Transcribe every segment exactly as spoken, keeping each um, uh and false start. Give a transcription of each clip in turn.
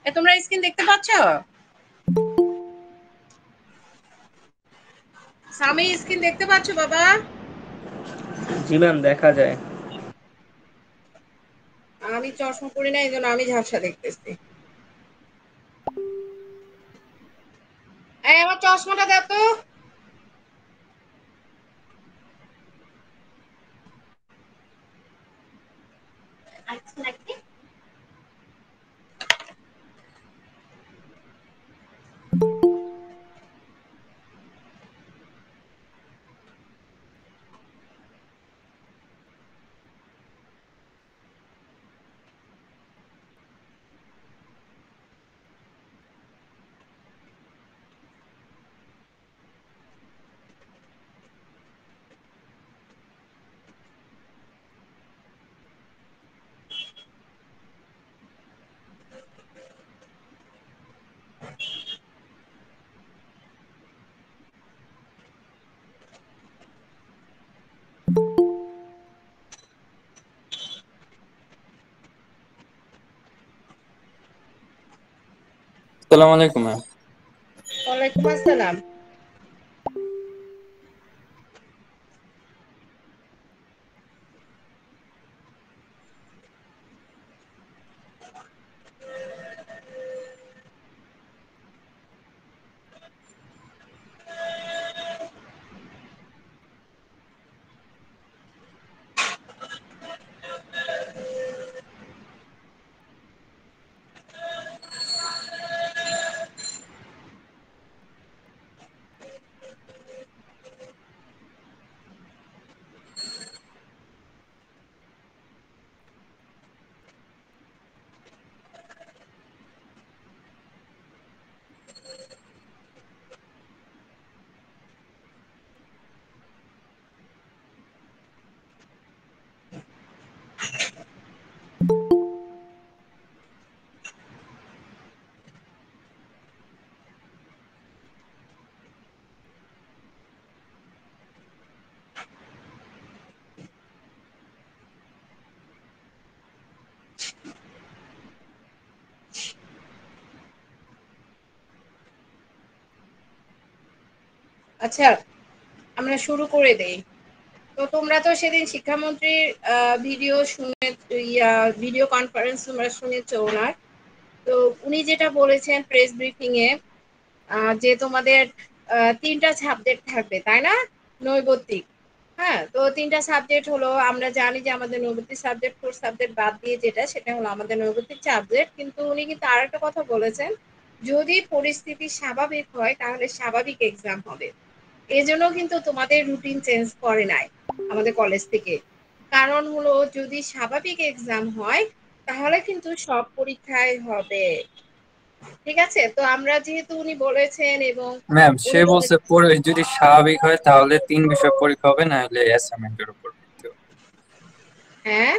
এ তোমরা স্ক্রিন দেখতে পাচ্ছ? সামি স্ক্রিন দেখতে পাচ্ছ বাবা? জি ম্যাম, দেখা যায়। আমি চশমা পরি না, এই জন্য আমি ঝাপসা দেখতেছি। এই আমার চশমাটা দাও তো। আচ্ছা নাকি? আসসালামু আলাইকুম ম্যাম। ওয়ালাইকুম আসসালাম। আচ্ছা, আমরা শুরু করে দেই। তো তোমরা তো সেদিন শিক্ষামন্ত্রীর ভিডিও শুনে, ইয়া ভিডিও কনফারেন্স তোমরা শুনেছো ওনার। তো উনি যেটা বলেছেন প্রেস ব্রিফিং এ, আহ, যে তোমাদের আহ, তিনটা সাবজেক্ট থাকবে, তাই না? নৈর্ব্যক্তিক। হ্যাঁ, তো তিনটা সাবজেক্ট হলো, আমরা জানি যে আমাদের নৈর্ব্যক্তিক সাবজেক্ট ফোর সাবজেক্ট বাদ দিয়ে যেটা, সেটা হলো আমাদের নৈর্ব্যক্তিক সাবজেক্ট। কিন্তু উনি কিন্তু আরেকটা কথা বলেছেন, যদি পরিস্থিতি স্বাভাবিক হয় তাহলে স্বাভাবিক এক্সাম হবে। এজন্য কিন্তু তোমাদের রুটিন চেঞ্জ করে নাই আমাদের কলেজ থেকে। কারণ হলো যদি স্বাভাবিক এক্সাম হয় তাহলে কিন্তু সব পরীক্ষায় হবে। ঠিক আছে, তো আমরা যেহেতু উনি বলেছেন এবং ম্যাম, সে উনি বলে, বলছে পরে যদি স্বাভাবিক হয় তাহলে তিন বিষয় পরীক্ষা হবে, না হলে অ্যাসাইনমেন্টের উপর ভিত্তি হবে। হ্যাঁ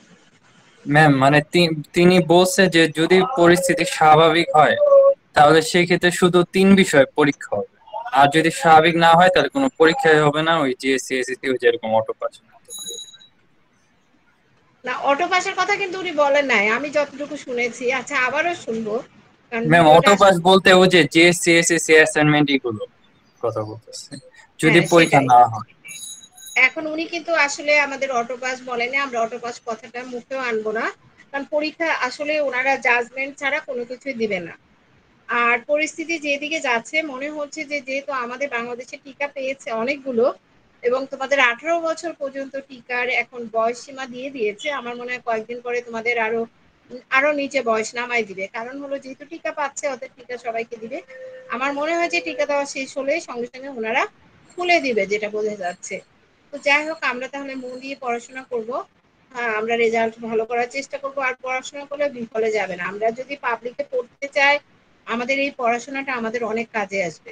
ম্যাম মানে তি- তিনি বলছে যে যদি পরিস্থিতি স্বাভাবিক হয় তাহলে সেই ক্ষেত্রে শুধু তিন বিষয় পরীক্ষা হবে। আর যদি স্বাভাবিক না হয় তাহলে কোনো পরীক্ষাই হবে না, ওই জিএসসি এসএসসি যেরকম অটো পাস। না, অটো পাসের কথা কিন্তু উনি বলেন নাই, আমি যতটুকু শুনেছি। আচ্ছা, আবারও শুনবো, কারণ ম্যাম, ভিডিওটা অটো পাস আসলে। বলতে ওই যে জিএসসি এসএসসি অ্যাসাইনমেন্ট এগুলো কথা বলতেছে, যদি হ্যাঁ, পরীক্ষা সেটাই। না হয়। এখন উনি কিন্তু আসলে আমাদের অটো পাস বলেনি, আমরা অটো পাস কথাটা মুখেও আনবো না। কারণ পরীক্ষা আসলে ওনারা জাজমেন্ট ছাড়া কোনো কিছুই দিবে না। আর পরিস্থিতি যেদিকে যাচ্ছে মনে হচ্ছে যে যেহেতু আমাদের বাংলাদেশে টিকা পেয়েছে অনেকগুলো, এবং তোমাদের আঠারো বছর পর্যন্ত টিকার এখন বয়স সীমা দিয়ে দিয়েছে, আমার মনে হয় কয়েকদিন পরে তোমাদের আরো আরো নিচে বয়স নামাই দিবে। কারণ হলো যেহেতু টিকা পাচ্ছে ওদের টিকা সবাইকে দিবে। আমার মনে হয় যে টিকা দেওয়া শেষ হলে সঙ্গে সঙ্গে ওনারা খুলে দিবে, যেটা বোঝা যাচ্ছে। তো যাই হোক, আমরা তাহলে মন দিয়ে পড়াশোনা করব। হ্যাঁ, আমরা রেজাল্ট ভালো করার চেষ্টা করব, আর পড়াশোনা করলে বিফলে যাবে না। আমরা যদি পাবলিকে পড়তে চাই, আমাদের এই পড়াশোনাটা আমাদের অনেক কাজে আসবে।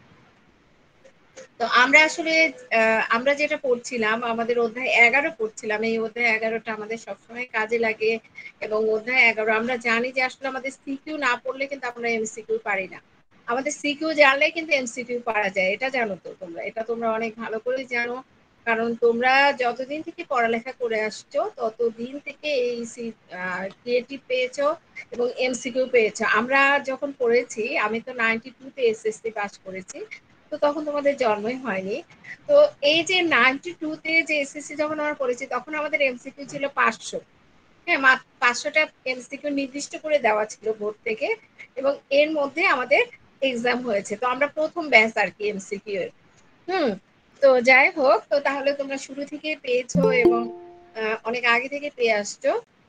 তো আমরা আসলে আহ, আমরা যেটা পড়ছিলাম, আমাদের অধ্যায় এগারো পড়ছিলাম, এই অধ্যায় এগারোটা আমাদের সবসময় কাজে লাগে। এবং অধ্যায় এগারো আমরা জানি যে আসলে আমাদের সিকিউ না পড়লে কিন্তু আমরা এমসিকিউ পারি না। আমাদের সিকিউ জানলে কিন্তু এমসিকিউ পারা যায়, এটা জানো তো তোমরা, এটা তোমরা অনেক ভালো করে জানো। কারণ তোমরা যতদিন থেকে পড়ালেখা করে আসছো ততদিন থেকে এই ক্রিয়েটিভ পেয়েছো এবং এমসিকিউ পেয়েছো। আমরা যখন পড়েছি, আমি তো নাইনটি টু তে এসএসসি পাস করেছি, তো তখন তোমাদের জন্মই হয়নি। তো এই যে নাইনটি টু তে যে এসএসসি যখন আমরা পড়েছি, তখন আমাদের এমসিকিউ ছিল পাঁচশো। হ্যাঁ, মাত্র পাঁচশোটা এমসিকিউ নির্দিষ্ট করে দেওয়া ছিল বোর্ড থেকে, এবং এর মধ্যে আমাদের এক্সাম হয়েছে। তো আমরা প্রথম ব্যাচ আর কি এমসিকিউ এর। হুম। তো যাই হোক, তো তাহলে তোমরা শুরু থেকে পেয়েছো এবং আহ, অনেক আগে থেকে পেয়ে আসছো।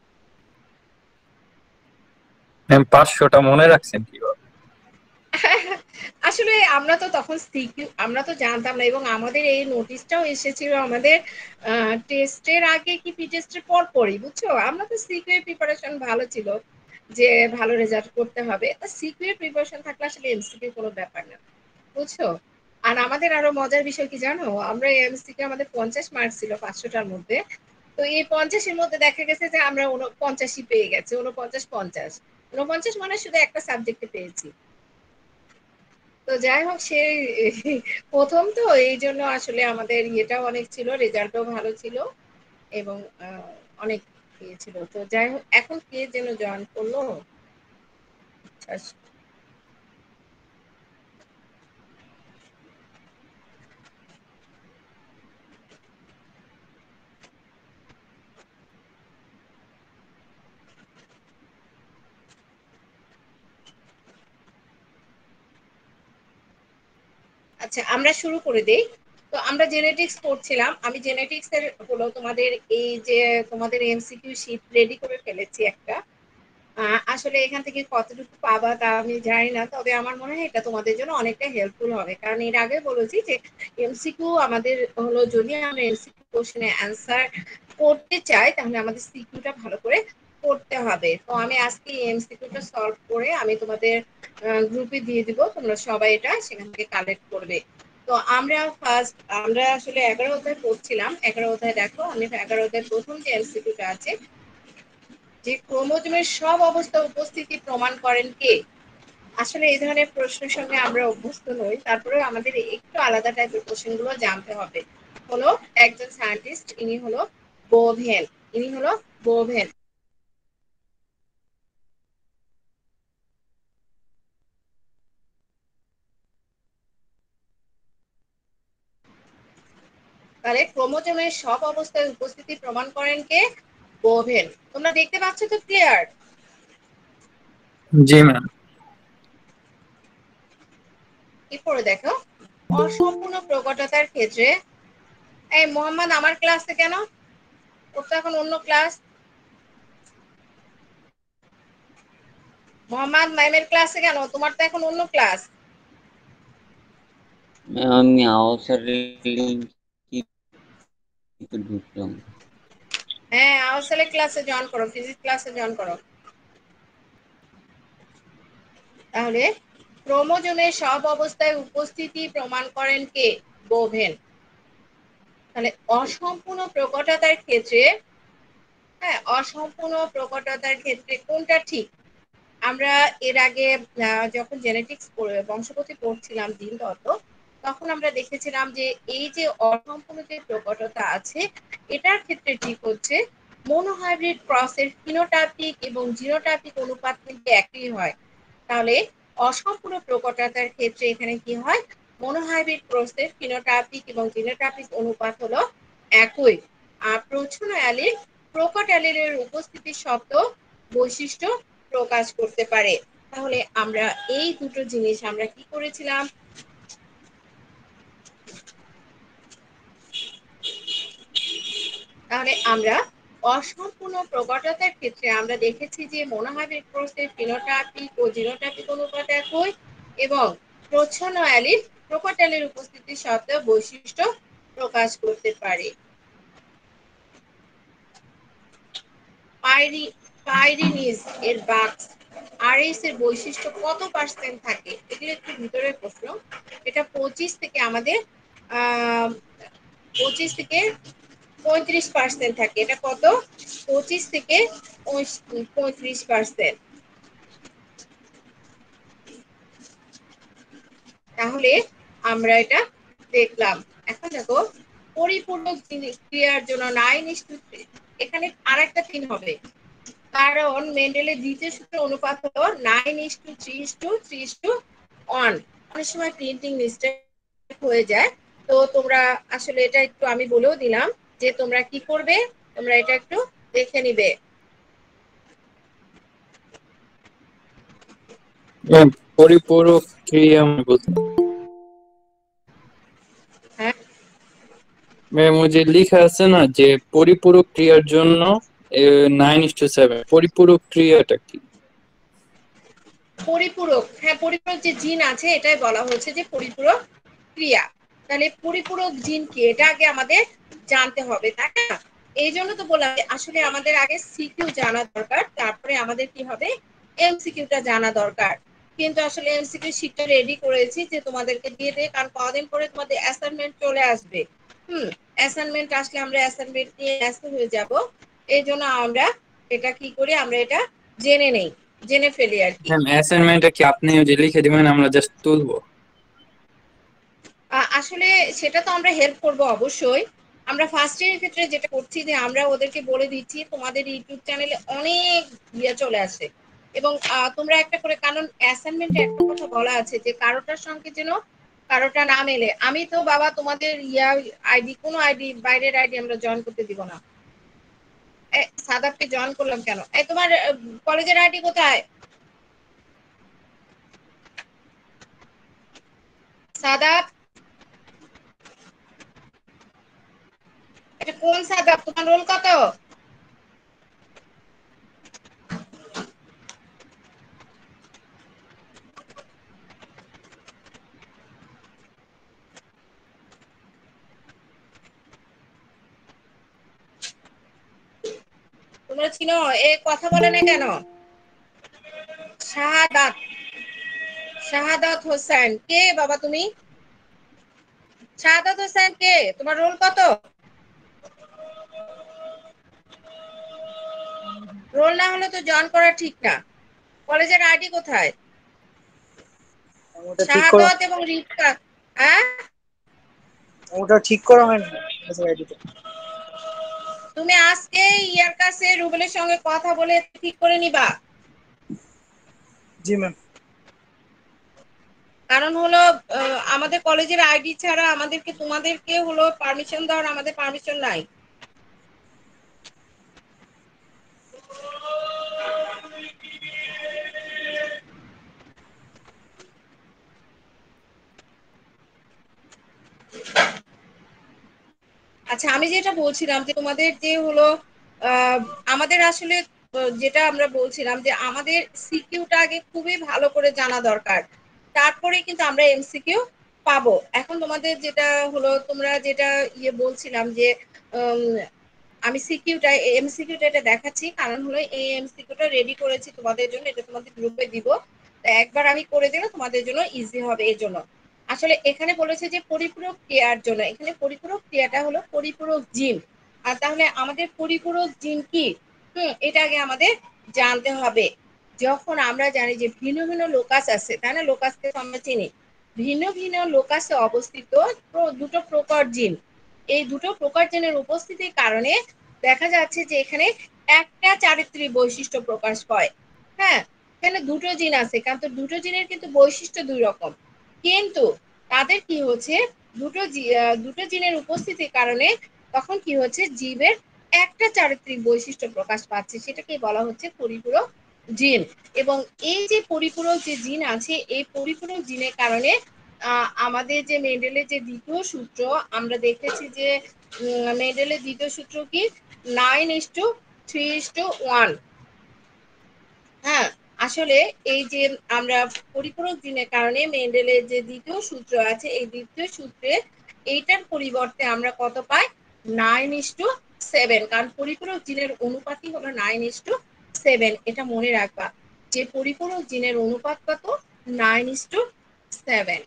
ম্যাম পাঁচশোটা মনে রাখছেন কিভাবে? আসলে আমরা তো তখন সিকিউ আমরা তো জানতাম না, এবং আমাদের এই নোটিশটাও এসেছিল আমাদের টেস্টের আগে কি প্রি টেস্টের পর পরই, বুঝছো। আমরা তো সিকিউ প্রিপারেশন ভালো ছিল, যে ভালো রেজাল্ট করতে হবে, তো সিকিউ প্রিপারেশন থাকলে আসলে এমসিকিউ কোনো ব্যাপার না, বুঝছো। আর আমাদের আরো মজার বিষয় কি জানো, আমরা এমসিকিউ আমাদের পঞ্চাশ মার্ক ছিল পাঁচশোটার মধ্যে। তো এই পঞ্চাশের মধ্যে দেখা গেছে যে আমরা উনপঞ্চাশই পেয়ে গেছি, উনপঞ্চাশ পঞ্চাশ। উনপঞ্চাশ মানে শুধু একটা সাবজেক্টে পেয়েছি। তো যাই হোক, সে প্রথম তো এই জন্য আসলে আমাদের ইয়েটাও অনেক ছিল, রেজাল্টও ভালো ছিল, এবং আহ, অনেক ইয়ে ছিল। তো যাই হোক, এখন কে যেন জয়েন করলো। আচ্ছা, আমরা শুরু করে দেই। তো আমরা জেনেটিক্স পড়ছিলাম, আমি জেনেটিক্স এর হলো তোমাদের এই যে তোমাদের এমসিকিউ শিট রেডি করে ফেলেছি একটা। আহ, আসলে এখান থেকে কতটুকু পাবা তা আমি জানি না, তবে আমার মনে হয় এটা তোমাদের জন্য অনেকটা হেল্পফুল হবে, কারণ এর আগে বলেছি যে এমসিকিউ আমাদের হলো, যদি আমরা এমসিকিউ কোশ্চেনে অ্যান্সার করতে চাই তাহলে আমাদের সিকিউটা ভালো করে করতে হবে। তো আমি আজকে এমসিকিউটা সলভ করে আমি তোমাদের গ্রুপে দিয়ে দিব, তোমরা সবাই এটা সেখান থেকে কালেক্ট করবে। তো আমরা ফার্স্ট আমরা আসলে এগারো অধ্যায় পড়ছিলাম। এগারো অধ্যায় দেখো, আমি এগারো অধ্যায় প্রথম যে এমসিকিউটা আছে, যে ক্রোমোজোমের সব অবস্থা উপস্থিতি প্রমাণ করেন কে। আসলে এই ধরনের প্রশ্নের সঙ্গে আমরা অভ্যস্ত নই, তারপরে আমাদের একটু আলাদা টাইপের কোশ্চেনগুলো জানতে হবে। হলো একজন সায়েন্টিস্ট, ইনি হলো বোভেন। ইনি হলো বোভেন। তাহলে ক্রোমোজোমের সব অবস্থায় উপস্থিতি প্রমাণ করেন কে? বোভেন। তোমরা দেখতে পাচ্ছ তো ক্লিয়ার? জি ম্যাম। কি পড়ে দেখো, অসম্পূর্ণ প্রকটতার ক্ষেত্রে। এই মোহাম্মদ আমার ক্লাসে কেন? ওর তো এখন অন্য ক্লাস। মোহাম্মদ ম্যামের ক্লাসে কেন? তোমার তো এখন অন্য ক্লাস। আমি আওসার ঢুকলাম। হ্যাঁ, আউসালে ক্লাসে জয়েন করো, ফিজিক্স ক্লাসে জয়েন করো। তাহলে ক্রোমোজোমের সব অবস্থায় উপস্থিতি প্রমাণ করেন কে? বোভেন। তাহলে অসম্পূর্ণ প্রকটতার ক্ষেত্রে, হ্যাঁ, অসম্পূর্ণ প্রকটতার ক্ষেত্রে কোনটা ঠিক? আমরা এর আগে যখন জেনেটিক্স বংশগতি পড়ছিলাম দিন তত, তখন আমরা দেখেছিলাম যে এই যে অসম্পূর্ণ যে প্রকটতা আছে, এটার ক্ষেত্রে ঠিক হচ্ছে মনোহাইব্রিড ক্রসের ফিনোটাইপিক এবং জিনোটাইপিক অনুপাত কিন্তু একই হয়। তাহলে অসম্পূর্ণ প্রকটতার ক্ষেত্রে এখানে কি হয়, মনোহাইব্রিড ক্রসের ফিনোটাইপিক এবং জিনোটাইপিক অনুপাত হলো একই। আর প্রচ্ছন্ন অ্যালিল প্রকট অ্যালিলের উপস্থিতি সত্ত্বেও বৈশিষ্ট্য প্রকাশ করতে পারে। তাহলে আমরা এই দুটো জিনিস আমরা কি করেছিলাম, তাহলে আমরা অসম্পূর্ণ প্রকটতার ক্ষেত্রে আমরা দেখেছি যে মনোহাইব্রিড ক্রসের ফিনোটাইপিক ও জিনোটাইপিক অনুপাত একই, এবং প্রচ্ছন্ন অ্যালিল প্রকট অ্যালিলের উপস্থিতি সত্ত্বেও বৈশিষ্ট্য প্রকাশ করতে পারে। পাইরি পাইরিনিজ এর বাক্স আরএস এর বৈশিষ্ট্য কত পার্সেন্ট থাকে? এগুলো একটু ভিতরের প্রশ্ন। এটা পঁচিশ থেকে আমাদের আহ পঁচিশ থেকে পঁয়ত্রিশ পার্সেন্ট থাকে। এটা কত? পঁচিশ থেকে পঁয়ত্রিশ পার্সেন্ট। তাহলে আমরা এটা দেখলাম। এখন দেখো, পরিপূরক ক্রিয়ার জন্য নাইন ইস টু থ্রি, এখানে আর একটা তিন হবে, কারণ মেন্ডেলের দ্বিতীয় সূত্র অনুপাত হলো nine is to three is to three is to one. অনেক সময় প্রিন্টিং মিস্টেক হয়ে যায়, তো তোমরা আসলে এটা একটু আমি বলেও দিলাম যে তোমরা কি করবে, তোমরা এটা একটু দেখে নিবে। ম্যাম পরিপূরক ক্রিয়া মানে বলতে হ্যাঁ, ম্যাম ওই যে লেখা আছে না যে পরিপূরক ক্রিয়ার জন্য নাইন ইস টু সেভেন, পরিপূরক ক্রিয়াটা কি? পরিপূরক, হ্যাঁ পরিপূরক যে জিন আছে এটাই বলা হচ্ছে যে পরিপূরক ক্রিয়া। তাহলে পরিপূরক জিন কি এটা আগে আমাদের জানতে হবে, তাই না? এই জন্য তো বললাম আসলে আমাদের আগে সিকিউ জানা দরকার, তারপরে আমাদের কি হবে এমসিকিউটা জানা দরকার। কিন্তু আসলে এমসিকিউ শিটটা রেডি করেছি যে তোমাদেরকে দিয়ে দেয়, কারণ কদিন পরে তোমাদের অ্যাসাইনমেন্ট চলে আসবে। হুম, অ্যাসাইনমেন্ট আসলে আমরা অ্যাসাইনমেন্ট নিয়ে ব্যস্ত হয়ে যাব, এই জন্য আমরা এটা কি করি, আমরা এটা জেনে নেই, জেনে ফেলি আর কি। ম্যাম অ্যাসাইনমেন্টটা কি আপনি যে লিখে দিবেন আমরা জাস্ট তুলবো? আসলে সেটা তো আমরা হেল্প করব অবশ্যই। আমরা ফার্স্ট ইয়ারের ক্ষেত্রে যেটা করছি যে আমরা ওদেরকে বলে দিচ্ছি তোমাদের ইউটিউব চ্যানেলে অনেক ইয়ে চলে আসে, এবং তোমরা একটা করে, কারণ অ্যাসাইনমেন্টে একটা কথা বলা আছে যে কারোটার সঙ্গে যেন কারোটা না মেলে। আমি তো বাবা তোমাদের ইয়া আইডি, কোনো আইডি বাইরের আইডি আমরা জয়েন করতে দিব না। সাদাপকে জয়েন করলাম কেন? এই তোমার কলেজের আইডি কোথায় সাদাপ? এটা কোন সাদাপ? তোমার রোল কত? তোমরা চিনো? এ কথা বলে না কেন? শাহাদাত, শাহাদাত হোসেন কে বাবা তুমি? শাহাদাত হোসেন কে? তোমার রোল কত? রোল না হলে তো জয়েন করা ঠিক না। কলেজের আইডি কোথায়? ওটা ঠিক করা, শাহাদাত এবং রিফকা। হ্যাঁ, ওটা ঠিক করা হয়নি কলেজের আইডিতে। তুমি আজকে ইয়ার কাছে রুবেলের সঙ্গে কথা বলে ঠিক করে নিবা। জি ম্যাম। কারণ হলো আমাদের কলেজের আইডি ছাড়া আমাদেরকে তোমাদেরকে হলো পারমিশন দেওয়ার আমাদের পারমিশন নাই। আচ্ছা, আমি যেটা বলছিলাম যে তোমাদের যে হলো আমাদের আসলে যেটা আমরা বলছিলাম যে আমাদের সিকিউটা আগে খুবই ভালো করে জানা দরকার, তারপরে কিন্তু আমরা এমসিকিউ পাবো। এখন তোমাদের যেটা হলো তোমরা যেটা ইয়ে বলছিলাম যে আমি সিকিউটা এমসিকিউটা এটা দেখাচ্ছি, কারণ হলো এই এমসিকিউটা রেডি করেছি তোমাদের জন্য, এটা তোমাদের গ্রুপে দিব। একবার আমি করে দিলে তোমাদের জন্য ইজি হবে। এর জন্য আসলে এখানে বলেছে যে পরিপূরক ক্রিয়ার জন্য, এখানে পরিপূরক ক্রিয়াটা হলো পরিপূরক জিন। আর তাহলে আমাদের পরিপূরক জিন কি, হুম এটা আগে আমাদের জানতে হবে। যখন আমরা জানি যে ভিন্ন ভিন্ন লোকাস আছে, তাই না? লোকাসকে আমরা চিনি। ভিন্ন ভিন্ন লোকাসে অবস্থিত দুটো প্রকার জিন, এই দুটো প্রকার জিনের উপস্থিতির কারণে দেখা যাচ্ছে যে এখানে একটা চারিত্রিক বৈশিষ্ট্য প্রকাশ পায়। হ্যাঁ, এখানে দুটো জিন আছে, কারণ তো দুটো জিনের কিন্তু বৈশিষ্ট্য দুই রকম, কিন্তু তাদের কি হচ্ছে দুটো দুটো জিনের উপস্থিতির কারণে তখন কি হচ্ছে জীবের একটা চারিত্রিক বৈশিষ্ট্য প্রকাশ পাচ্ছে, সেটাকে বলা হচ্ছে পরিপূরক জিন। এবং এই যে পরিপূরক যে জিন আছে, এই পরিপূরক জিনের কারণে আমাদের যে মেন্ডেলের যে দ্বিতীয় সূত্র আমরা দেখেছি যে মেন্ডেলের দ্বিতীয় সূত্র কি nine is to three is to one. হ্যাঁ, আসলে এই যে আমরা পরিপূরক জিনের কারণে মেন্ডেলের যে দ্বিতীয় সূত্র আছে, এই দ্বিতীয় সূত্রে এইটার পরিবর্তে আমরা কত পাই? নাইন ইস টু সেভেন, কারণ পরিপূরক জিনের অনুপাতই হলো নাইন ইস টু সেভেন। এটা মনে রাখবা যে পরিপূরক জিনের অনুপাত কত? Nine is to seven.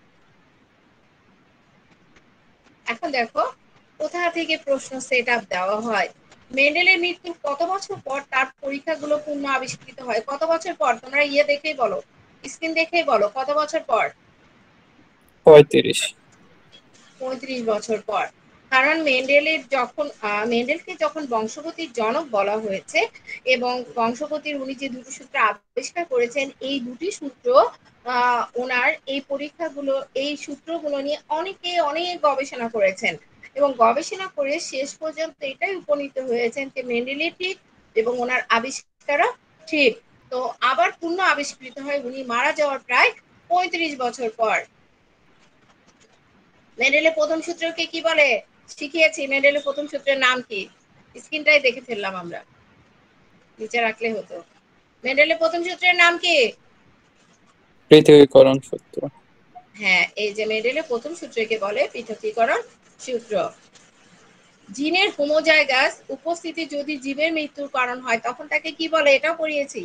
এখন দেখো কোথা থেকে প্রশ্ন সেট আপ দেওয়া হয়। মেন্ডেলের মৃত্যুর কত বছর পর তার পরীক্ষাগুলো পূর্ণ আবিষ্কৃত হয়? কত বছর পর? তোমরা ইয়ে দেখেই বলো, স্ক্রিন দেখেই বলো কত বছর পর? পঁয়ত্রিশ। পঁয়ত্রিশ বছর পর। কারণ মেন্ডেলের যখন আহ, মেন্ডেলকে যখন বংশগতির জনক বলা হয়েছে এবং বংশগতির উনি যে দুটি সূত্র আবিষ্কার করেছেন, এই দুটি সূত্র আহ, ওনার এই পরীক্ষাগুলো এই সূত্রগুলো নিয়ে অনেকে অনেক গবেষণা করেছেন এবং গবেষণা করে শেষ পর্যন্ত এটাই উপনীত হয়েছেন যে মেন্ডেলি ঠিক এবং ওনার আবিষ্কারও ঠিক। তো আবার পূর্ণ আবিষ্কৃত হয় উনি মারা যাওয়ার প্রায় পঁয়ত্রিশ বছর পর। মেন্ডেলের প্রথম সূত্রকে কি বলে শিখিয়েছি? মেন্ডেলের প্রথম সূত্রের নাম কি? স্ক্রিনটাই দেখে ফেললাম আমরা, নিচে রাখলে হতো। মেন্ডেলের প্রথম সূত্রের নাম কি? পৃথকীকরণ সূত্র। হ্যাঁ, এই যে মেন্ডেলের প্রথম সূত্রকে বলে পৃথকীকরণ সূত্র। জিনের হোমোজাইগাস উপস্থিতি যদি জীবের মৃত্যুর কারণ হয় তখন তাকে কি বলে? এটাও পড়িয়েছি।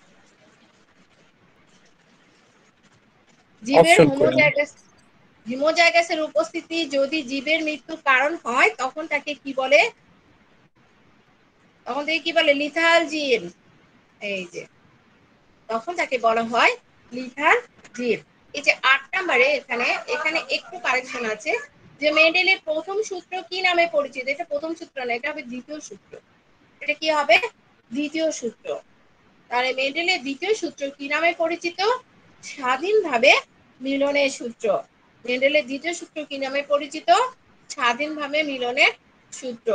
জীবের অপশন করেন। হোমোজাইগাস হোমোজাইগাসের উপস্থিতি যদি জীবের মৃত্যুর কারণ হয় তখন তাকে কি বলে? তখন থেকে কি বলে? লিথাল জিন। এই যে তখন তাকে বলা হয় লিথাল জিন। এই যে আট নম্বরে এখানে এখানে একটু কারেকশন আছে যে মেন্ডেলের প্রথম সূত্র কি নামে পরিচিত? এটা প্রথম সূত্র না, এটা হবে দ্বিতীয় সূত্র। এটা কি হবে? দ্বিতীয় সূত্র। তাহলে মেন্ডেলের দ্বিতীয় সূত্র কি নামে পরিচিত? স্বাধীনভাবে মিলনের সূত্র। মেন্ডেলের দ্বিতীয় সূত্র কি নামে পরিচিত? স্বাধীনভাবে মিলনের সূত্র।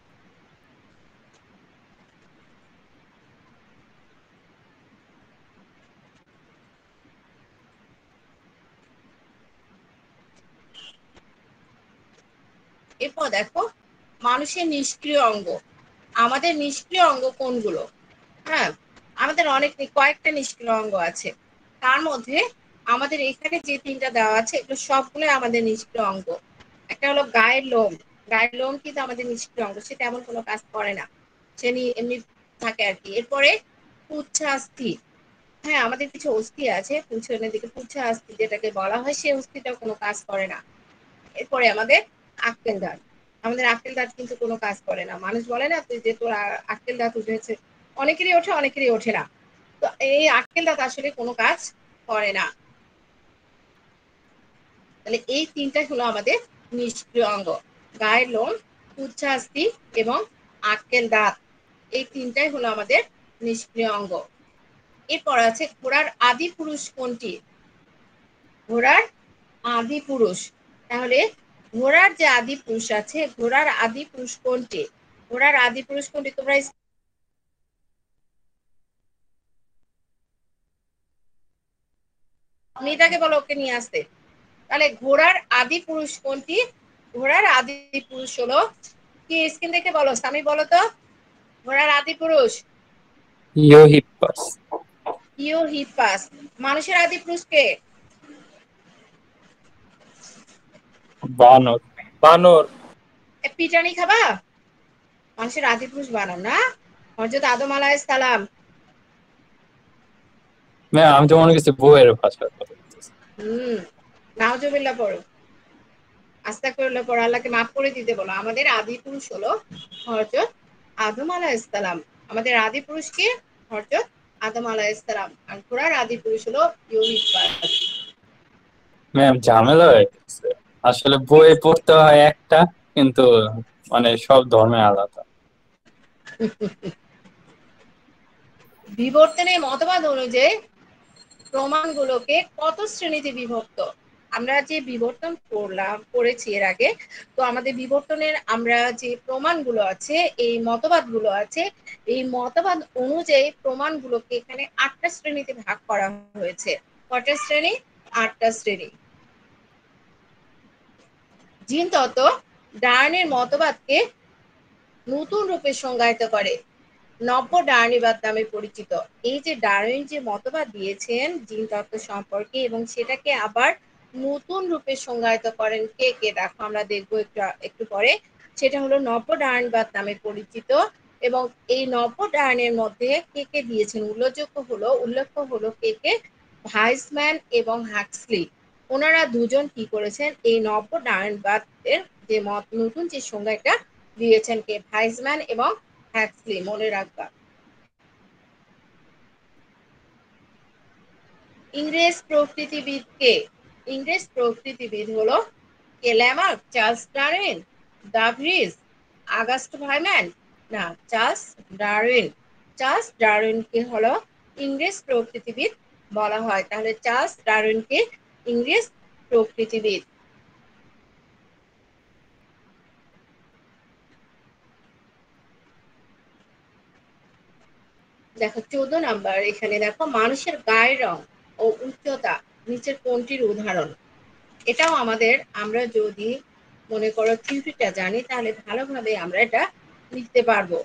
এরপর দেখো মানুষের নিষ্ক্রিয় অঙ্গ। আমাদের নিষ্ক্রিয় অঙ্গ কোনগুলো? হ্যাঁ, আমাদের অনেক কয়েকটা নিষ্ক্রিয় অঙ্গ আছে। তার মধ্যে আমাদের এখানে যে তিনটা দেওয়া আছে এগুলো সবগুলো আমাদের নিষ্ক্রিয় অঙ্গ। একটা হলো গায়ের লোম। গায়ের লোম কিন্তু আমাদের নিষ্ক্রিয় অঙ্গ, সে তেমন কোনো কাজ করে না, সে এমনি থাকে আর কি। এরপরে পুচ্ছাস্থি। হ্যাঁ, আমাদের কিছু অস্থি আছে পুচ্ছনের দিকে, পুচ্ছাস্থি যেটাকে বলা হয়, সে অস্থিটাও কোনো কাজ করে না। এরপরে আমাদের আক্কেল দাঁত। আমাদের আক্কেল দাঁত কিন্তু কোনো কাজ করে না। মানুষ বলে না তুই যে তোর আক্কেল দাঁত উঠেছে, অনেকেরই ওঠে অনেকেরই ওঠে না। তো এই আক্কেল দাঁত আসলে কোনো কাজ করে না। তাহলে এই তিনটাই হলো আমাদের নিষ্ক্রিয় অঙ্গ, গায়ের লোম, উচ্ছ্বাস্তি এবং আক্কেল দাঁত। এই তিনটাই হলো আমাদের নিষ্ক্রিয় অঙ্গ। এরপর আছে ঘোড়ার আদি পুরুষ কোনটি? ঘোড়ার আদি পুরুষ। তাহলে ঘোড়ার যে আদি পুরুষ আছে, ঘোড়ার আদি পুরুষ কোনটি? ঘোড়ার আদি পুরুষ কোনটি? তোমরা মেয়েটাকে বলো ওকে নিয়ে আসতে। তাহলে ঘোড়ার আদি পুরুষ কোনটি? ঘোড়ার আদি পুরুষ হলো কি? স্ক্রিন দেখে বলো, স্বামী বলো তো। ঘোড়ার আদি পুরুষ ইওহিপাস। ইওহিপাস। মানুষের আদি পুরুষ কে? বানর। বানর। পিটানি খাবা? মানুষের আদি পুরুষ বানর না, হযরত আদম আলাইহিস সালাম। ম্যাম আমি তো মনে করছি বইয়ের ভাষা কথা বলতেছি। হুম, নাউজুবিল্লাহ পড়ো, আস্তাগফিরুল্লাহ পড়ো, আল্লাহকে মাফ করে দিতে বলো। আমাদের আদি পুরুষ হলো হযরত আদম আলাইহিস সালাম। আমাদের আদি পুরুষ কে? হযরত আদম আলাইহিস সালাম। আর ঘোড়ার আদি পুরুষ হলো ইউহিপাস। ম্যাম ঝামেলা হয়ে গেছে, আসলে বইয়ে পড়তে হয় একটা, কিন্তু মানে সব ধর্মে আলাদা। বিবর্তনের মতবাদ অনুযায়ী প্রমাণগুলোকে কত শ্রেণীতে বিভক্ত? আমরা যে বিবর্তন করলাম পড়েছি এর আগে, তো আমাদের বিবর্তনের আমরা যে প্রমাণগুলো আছে, এই মতবাদগুলো আছে, এই মতবাদ অনুযায়ী প্রমাণগুলোকে এখানে আটটা শ্রেণীতে ভাগ করা হয়েছে। কয়টা শ্রেণী? আটটা শ্রেণী। জিন তত্ত্ব ডার্নের মতবাদকে নতুন রূপে সংজ্ঞায়িত করে, নব্য ডার্নিবাদ নামে পরিচিত। এই যে ডারউইন যে মতবাদ দিয়েছেন জিন তত্ত্ব সম্পর্কে এবং সেটাকে আবার নতুন রূপে সংজ্ঞায়িত করেন কে কে? দেখো আমরা দেখবো একটু একটু পরে। সেটা হলো নব্য ডার্নিবাদ নামে পরিচিত। এবং এই নব্য ডার্নের মধ্যে কে কে দিয়েছেন উল্লেখযোগ্য হলো উল্লেখ্য হলো কে কে? ভাইসম্যান এবং হাক্সলি। ওনারা দুজন কি করেছেন? এই নব্য ডার্নিবাদের যে মত নতুন যে সংজ্ঞাটা দিয়েছেন কে? ভাইসম্যান এবং হ্যাক্সলি, মনে রাখবা। ইংরেজ প্রকৃতিবিদ কে? ইংরেজ প্রকৃতিবিদ হলো কে? Lamarck, Charles Darwin, de Vries, August Weismann, না চার্লস ডারউইন। চার্লস ডারউইনকে হলো ইংরেজ প্রকৃতিবিদ বলা হয়। তাহলে চার্লস ডারউইনকে ইংরেজ প্রকৃতিবিদ। দেখো চোদ্দ নাম্বার, এখানে দেখো মানুষের গায়ের রং ও উচ্চতা নিচের কোনটির উদাহরণ? এটাও আমাদের, আমরা যদি মনে করো থিওরিটা জানি তাহলে ভালোভাবে আমরা এটা লিখতে পারবো।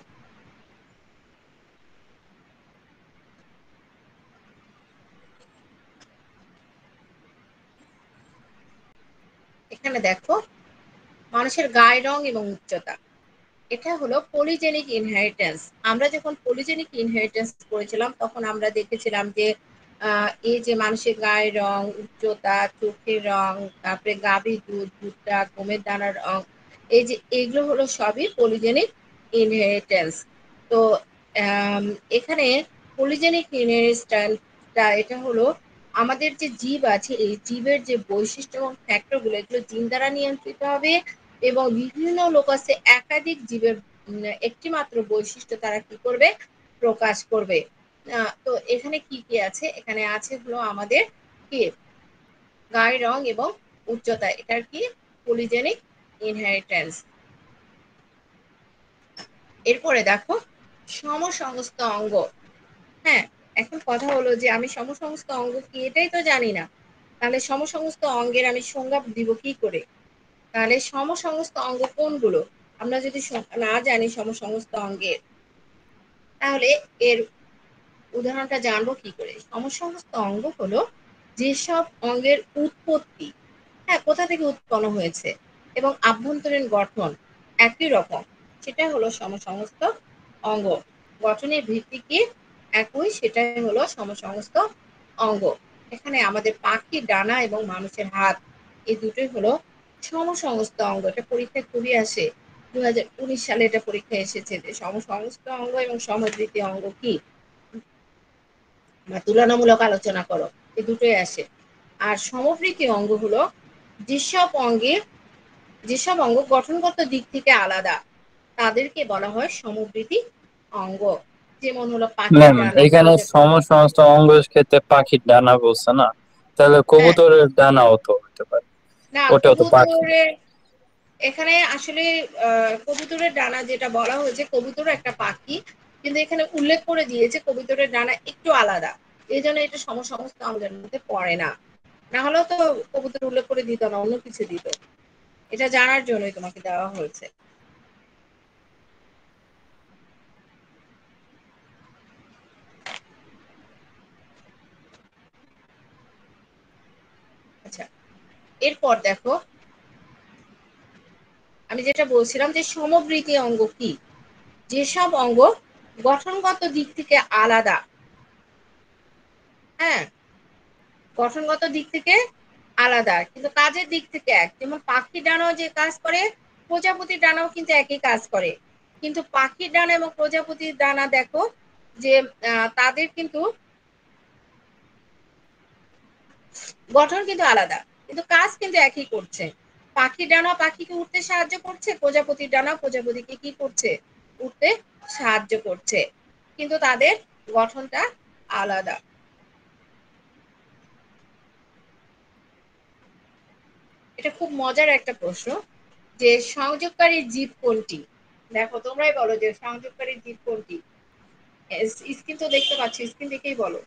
এখানে দেখো মানুষের গায়ের রং এবং উচ্চতা, এটা হলো পলিজেনিক ইনহেরিটেন্স। আমরা যখন পলিজেনিক ইনহেরিটেন্স পড়েছিলাম তখন আমরা দেখেছিলাম যে আহ, এই যে মানুষের গায়ের রং, উচ্চতা, চোখের রং, তারপরে গাভীর দুধ, ভুট্টা, গমের দানার রং, এই যে এগুলো হলো সবই পলিজেনিক ইনহেরিটেন্স। তো আম, এখানে পলিজেনিক ইনহেরিটেন্সটা এটা হলো আমাদের যে জীব আছে এই জীবের যে বৈশিষ্ট্য এবং ফ্যাক্টরগুলো এগুলো জিন দ্বারা নিয়ন্ত্রিত হবে এবং বিভিন্ন লোক আছে একাধিক জীবের উম, একটি মাত্র বৈশিষ্ট্য তারা কি করবে, প্রকাশ করবে। আহ, তো এখানে কি কি আছে, এখানে আছে হলো আমাদের কি গায়ের রং এবং উচ্চতা, এটার কি পলিজেনিক ইনহেরিটেন্স। এরপরে দেখো সমসংস্থ অঙ্গ। হ্যাঁ, এখন কথা হলো যে আমি সমসংস্থ অঙ্গ কি এটাই তো জানি না, তাহলে সমসংস্থ অঙ্গের আমি সংজ্ঞা দিব কি করে? তাহলে সমসংস্থ অঙ্গ কোনগুলো, আমরা যদি না জানি সমসংস্থ অঙ্গের, তাহলে এর উদাহরণটা জানবো কি করে? সমসংস্থ অঙ্গ হলো যেসব অঙ্গের উৎপত্তি, হ্যাঁ কোথা থেকে উৎপন্ন হয়েছে, এবং আভ্যন্তরীণ গঠন একই রকম, সেটা হলো সমসংস্থ অঙ্গ। গঠনের ভিত্তি কি একই, সেটাই হলো সমসংস্থ অঙ্গ। এখানে আমাদের পাখির ডানা এবং মানুষের হাত, এই দুটোই হলো সমসংস্থ অঙ্গ। এটা পরীক্ষায় খুবই আসে, দু হাজার উনিশ সালে এটা পরীক্ষায় এসেছে যে সমসংস্থ অঙ্গ এবং সমদ্বিতীয় অঙ্গ কি, বা তুলনামূলক আলোচনা করো, এই দুটোই আসে। আর সমবৃত্তি অঙ্গ হলো যেসব অঙ্গে যেসব অঙ্গ গঠনগত দিক থেকে আলাদা তাদেরকে বলা হয় সমবৃত্তি অঙ্গ। যেমন হলো পাখির ম্যাম, ডানা, এখানে সম সমস্ত অঙ্গের ক্ষেত্রে পাখির ডানা বলছে না, তাহলে হ্যাঁ কবুতরের ডানাও তো হতে পারে, না ওটাও তো পাখি। কবুতরের, এখানে আসলে আহ কবুতরের ডানা যেটা বলা হয়েছে, কবুতর একটা পাখি, কিন্তু এখানে উল্লেখ করে দিয়েছে কবুতরের ডানা একটু আলাদা, এই জন্য এটা সমসংস্থ অঙ্গের মধ্যে পড়ে না। না হলেও তো কবুতর উল্লেখ করে দিত না, অন্য কিছু দিত, এটা জানার জন্যই তোমাকে দেওয়া হয়েছে। আচ্ছা, এরপর দেখো আমি যেটা বলছিলাম যে সমবৃত্তি অঙ্গ কি, যেসব অঙ্গ গঠনগত দিক থেকে আলাদা, হ্যাঁ গঠনগত দিক থেকে আলাদা কিন্তু কাজের দিক থেকে এক, যেমন পাখির ডানাও যে কাজ করে প্রজাপতির ডানাও কিন্তু একই কাজ করে, কিন্তু পাখির ডানা এবং প্রজাপতির ডানা দেখো যে আহ, তাদের কিন্তু গঠন কিন্তু আলাদা কিন্তু কাজ কিন্তু একই করছে। পাখির ডানা পাখিকে উঠতে সাহায্য করছে, প্রজাপতির ডানা প্রজাপতিকে কি করছে, উঠতে সাহায্য করছে, কিন্তু তাদের গঠনটা আলাদা। এটা খুব মজার একটা প্রশ্ন যে সংযোগকারী জীব কোনটি, দেখো তোমরাই বলো যে সংযোগকারী জীব কোনটি, স্ক্রিন তো দেখতে পাচ্ছি, স্ক্রিন দেখেই বলো।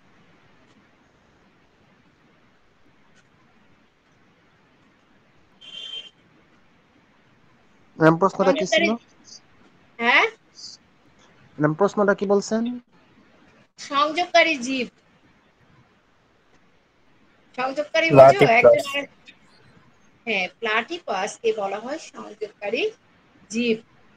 ম্যাম প্রশ্নটা কি ছিল? সংযোগকারী, হ্যাঁ ম্যাম প্রশ্নটা কি বলছেন? সংযোগকারী জীব, সংযোগকারী বোঝো একজন প্লাটিপাস। আর, হ্যাঁ প্লাটিপাস কে বলা হয় সংযোগকারী জীব।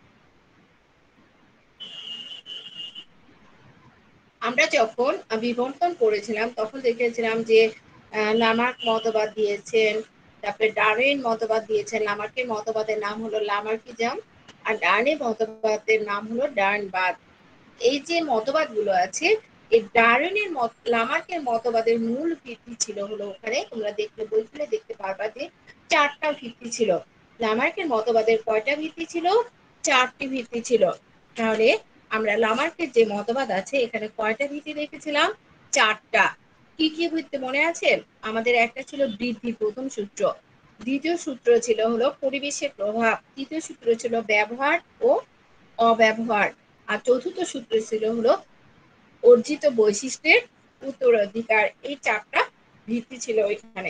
আমরা যখন বিবর্তন করেছিলাম তখন দেখেছিলাম যে লামার্ক মতবাদ দিয়েছেন, তারপরে ডারউইন মতবাদ দিয়েছেন, লামার্কের মতবাদের নাম হলো লামার্কিজম, আর ডার্নের মতবাদের নাম হলো ডার্নবাদ। এই যে মতবাদগুলো আছে এই ডারউইনের মত, লামার্কের মতবাদের মূল ভিত্তি ছিল হলো ওখানে তোমরা দেখলে বই খুলে দেখতে পারবা যে চারটা ভিত্তি ছিল। লামার্কের মতবাদের কয়টা ভিত্তি ছিল? চারটি ভিত্তি ছিল। তাহলে আমরা লামার্কের যে মতবাদ আছে এখানে কয়টা ভিত্তি দেখেছিলাম? চারটা। কি কি ভিত্তি মনে আছে? আমাদের একটা ছিল বৃদ্ধি, প্রথম সূত্র। দ্বিতীয় সূত্র ছিল হলো পরিবেশের প্রভাব। তৃতীয় সূত্র ছিল ব্যবহার ও অব্যবহার। আর চতুর্থ সূত্র ছিল হলো অর্জিত বৈশিষ্ট্যের উত্তরাধিকার। এই চারটা ভিত্তি ছিল এখানে।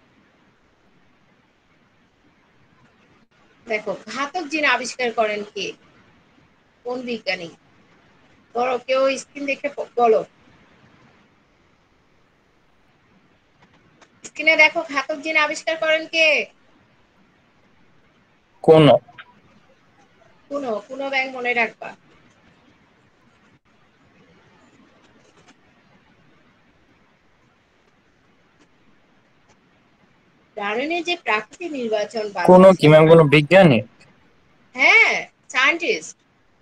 দেখো, ঘাতক জিন আবিষ্কার করেন কে? কোন বিজ্ঞানী? বলো, কেউ স্ক্রিন দেখে বলো। স্ক্রিনে দেখো, ঘাতক জিন আবিষ্কার করেন কে? কোন কোন কোন ব্যাংক মনে রাখবা। ডারউইনের যে প্রাকৃতিক নির্বাচন বাদ কোন আছে, কি ম্যাম, কোন বিজ্ঞানী? হ্যাঁ, সায়েন্টিস্ট।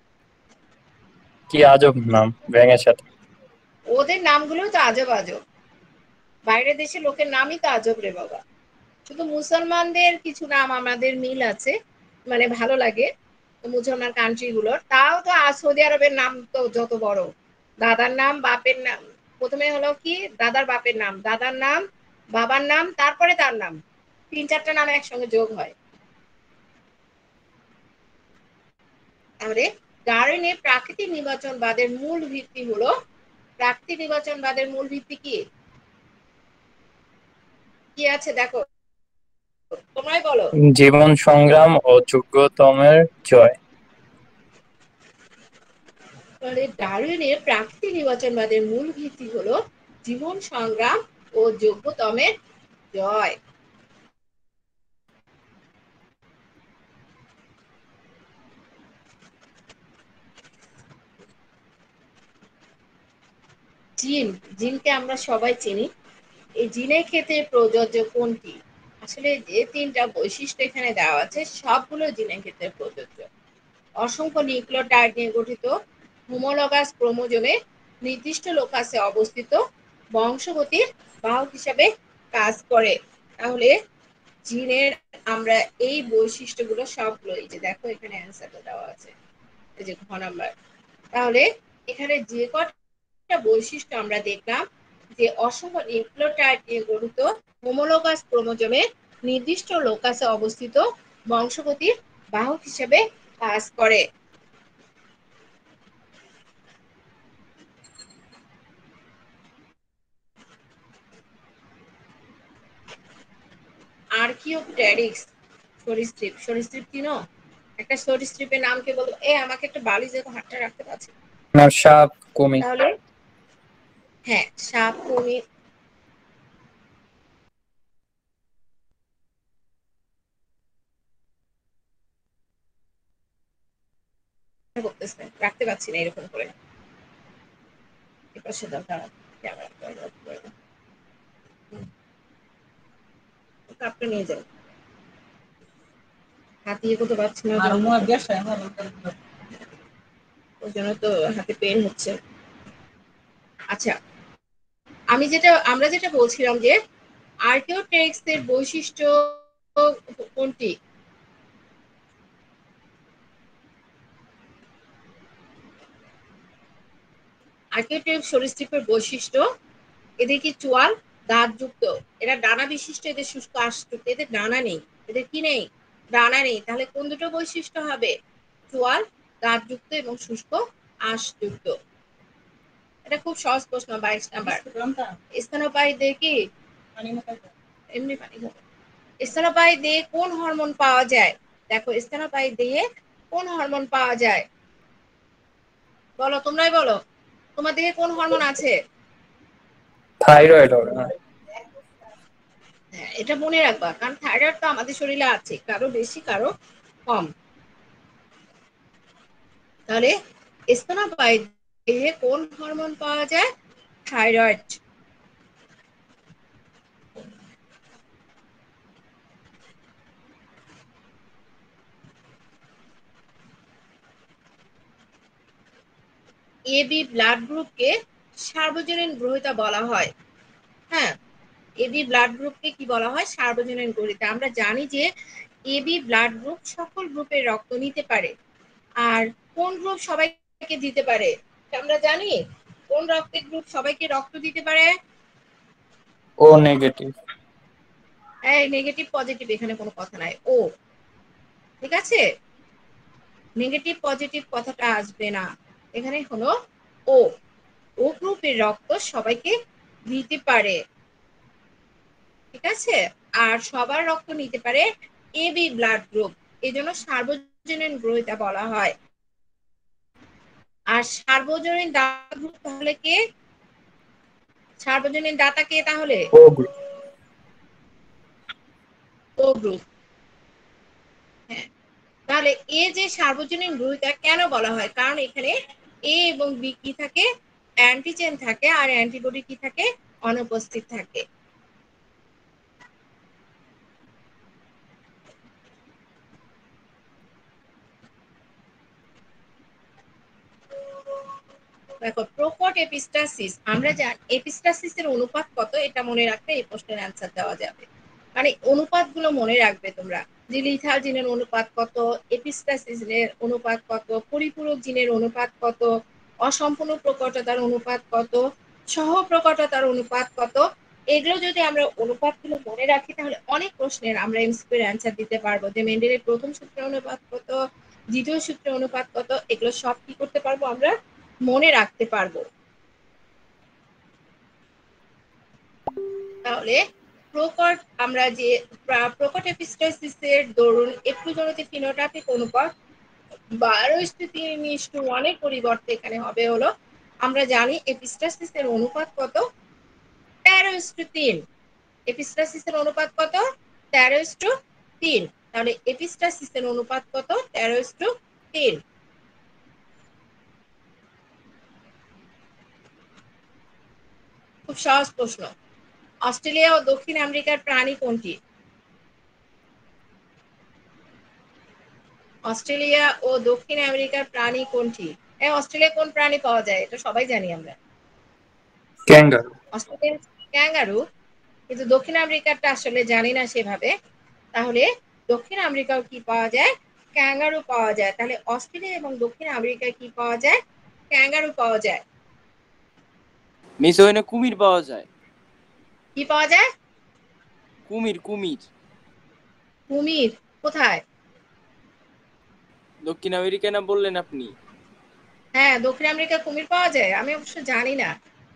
কি আজব নাম ব্যাঙের সাথে। ওদের নামগুলো তো আজব আজব। বাইরের দেশের লোকের নামই তো আজব রে বাবা। শুধু মুসলমানদের কিছু নাম আমাদের মিল আছে, মানে ভালো লাগে মুসলমান কান্ট্রি গুলোর। তাও তো সৌদি আরবের নাম তো যত বড়, দাদার নাম, বাপের নাম, প্রথমে হলো কি দাদার বাপের নাম, দাদার নাম, বাবার নাম, তারপরে তার নাম, তিন চারটা নাম একসঙ্গে যোগ হয়। তাহলে ডারউইনের প্রাকৃতিক নির্বাচনবাদের মূল ভিত্তি হলো, প্রাকৃতিক নির্বাচনবাদের মূল ভিত্তি কি কি আছে দেখো, তোমরাই বলো। জীবন সংগ্রাম ও যোগ্যতমের জয়। তাহলে ডারউইনের প্রাকৃতিক নির্বাচনবাদের মূল ভিত্তি হলো জীবন সংগ্রাম ও যোগ্যতমের জয়। জিন, জিনকে আমরা সবাই চিনি। এই জিনের ক্ষেত্রে প্রযোজ্য কোনটি? আসলে যে তিনটা বৈশিষ্ট্য এখানে দেওয়া আছে সবগুলো জিনের ক্ষেত্রে প্রযোজ্য। অসংখ্য নিউক্লিওটাইড নিয়ে গঠিত, হোমোলগাস ক্রোমোজোমে নির্দিষ্ট লোকাসে অবস্থিত, বংশগতির বাহক হিসাবে কাজ করে। তাহলে জিনের আমরা এই বৈশিষ্ট্যগুলো সবগুলো, এই যে দেখো এখানে অ্যান্সারটা দেওয়া আছে, এই যে ঘ নাম্বার। তাহলে এখানে যে কটা বৈশিষ্ট্য আমরা দেখলাম, যে অসংখ্য নিউক্লিওটাইড নিয়ে গঠিত, হোমোলোগাস ক্রোমোজোমে নির্দিষ্ট লোকাসে অবস্থিত, বংশগতির বাহক হিসেবে কাজ করে। আর্কিওপটেরিক্স সরীসৃপ, সরীসৃপ চিনো? একটা সরীসৃপের নাম কে বলবো? এ আমাকে একটা বালিশ দিয়ে হাতটা রাখতে পারছি। ম্যাম সাপ, কুমির। তাহলে হ্যাঁ, সাপ, কুমির। করতেছে, রাখতে পারছি না এরকম করে। এপাশে দাও, দাঁড়াও, ক্যামেরা কাপটা নিয়ে যাও। হাতে ইয়ে করতে পারছি না, ওই জন্য তো হাতে পেন হচ্ছে। আচ্ছা, আমি যেটা আমরা যেটা বলছিলাম যে আর্কিওটেরিক্স এর বৈশিষ্ট্য কোনটি? আর্কিওটেরিক্স সরীসৃপের বৈশিষ্ট্য, এদের কি চোয়াল, দাঁতযুক্ত, এরা ডানা বিশিষ্ট, এদের শুষ্ক আঁশযুক্ত। এদের ডানা নেই, এদের কি নেই? ডানা নেই। তাহলে কোন দুটো বৈশিষ্ট্য হবে? চোয়াল, দাঁতযুক্ত এবং শুষ্ক আঁশযুক্ত। এটা খুব সহজ প্রশ্ন, বাইশ নাম্বার। স্তন্যপায়ীদের কি এমনি পানি খাবে। স্তন্যপায়ী দেহে কোন হরমোন পাওয়া যায়? দেখো, স্তন্যপায়ী দেহে কোন হরমোন পাওয়া যায়? বলো, তোমরাই বলো, তোমার দেহে কোন হরমোন আছে? থাইরয়েড হবে না? হ্যাঁ, এটা মনে রাখবা, কারণ থাইরয়েড তো আমাদের শরীরে আছে, কারো বেশি কারো কম। তাহলে স্তন্যপায়ী দেহে কোন হরমোন পাওয়া যায়? থাইরয়েড। এবি ব্লাড গ্রুপকে সার্বজনীন গ্রহিতা বলা হয়। হ্যাঁ, এবি ব্লাড গ্রুপকে কি বলা হয়? সার্বজনীন গ্রহিতা। আমরা জানি যে এবি ব্লাড গ্রুপ সকল গ্রুপের রক্ত নিতে পারে। আর কোন গ্রুপ সবাইকে দিতে পারে আমরা জানি? কোন রক্তের গ্রুপ সবাইকে রক্ত দিতে পারে? O negative. এই নেগেটিভ পজিটিভ এখানে কোনো কথা নাই, ও। ঠিক আছে, নেগেটিভ পজিটিভ কথাটা আসবে না, এখানে হলো ও। ও গ্রুপের রক্ত সবাইকে দিতে পারে, ঠিক আছে। আর সবার রক্ত নিতে পারে এবি ব্লাড গ্রুপ, এই জন্য সার্বজনীন গ্রহিতা বলা হয়। আর সার্বজনীন দাতা গ্রুপ তাহলে কে? সার্বজনীন দাতা কে তাহলে? ও গ্রুপ। ও গ্রুপ, হ্যাঁ। তাহলে এ যে সার্বজনীন গ্রহিতা কেন বলা হয়? কারণ এখানে এ এবং বি কি থাকে? অ্যান্টিজেন থাকে, আর অ্যান্টিবডি কি থাকে? অনুপস্থিত থাকে। দেখো প্রকট এপিস্টাসিস, আমরা জানি এপিস্টাসিসের অনুপাত কত, এটা মনে রাখলে এই প্রশ্নের অ্যান্সার দেওয়া যাবে। মানে অনুপাতগুলো মনে রাখবে তোমরা, যে লিথাল জিনের অনুপাত কত, এপিস্টাসিসের অনুপাত কত, পরিপূরক জিনের অনুপাত কত, অসম্পূর্ণ প্রকটতার অনুপাত কত, সহ প্রকটতার অনুপাত কত। এগুলো যদি আমরা অনুপাতগুলো মনে রাখি তাহলে অনেক প্রশ্নের আমরা এমসিকিউ এর অ্যান্সার দিতে পারবো। যে মেন্ডেলের প্রথম সূত্রের অনুপাত কত, দ্বিতীয় সূত্রের অনুপাত কত, এগুলো সব কি করতে পারবো আমরা? মনে রাখতে পারবো। তাহলে প্রকট, আমরা যে প্রকট এপিস্টাসিসের দরুন একটুজনিত ফিনোটাইপিক অনুপাত বারো ইস্টু তিন ইস্টু ওয়ানের পরিবর্তে এখানে হবে হলো, আমরা জানি এপিস্টাসিসের অনুপাত কত? তেরো ইস্টু তিন। এপিস্টাসিসের অনুপাত কত? তেরো ইস্টু তিন। তাহলে এপিস্টাসিসের অনুপাত কত? তেরো ইস্টু তিন। খুব সহজ প্রশ্ন। অস্ট্রেলিয়া ও দক্ষিণ আমেরিকার প্রাণী কোনটি? অস্ট্রেলিয়া ও দক্ষিণ আমেরিকার প্রাণী কোনটি? এই অস্ট্রেলিয়া কোন প্রাণী পাওয়া যায়? এটা সবাই জানি আমরা। ক্যাঙ্গারু। অস্ট্রেলিয়া ক্যাঙ্গারু, কিন্তু দক্ষিণ আমেরিকারটা আসলে জানি না সেভাবে। তাহলে দক্ষিণ আমেরিকাও কি পাওয়া যায়? ক্যাঙ্গারু পাওয়া যায়। তাহলে অস্ট্রেলিয়া এবং দক্ষিণ আমেরিকায় কি পাওয়া যায়? ক্যাঙ্গারু পাওয়া যায়। মিস ওখানে কুমির পাওয়া যায়। কি পাওয়া যায়? কুমির কুমির কুমির কোথায়? দক্ষিণ আমেরিকা না বললেন আপনি? হ্যাঁ, দক্ষিণ আমেরিকা কুমির পাওয়া যায়, আমি অবশ্য জানি না,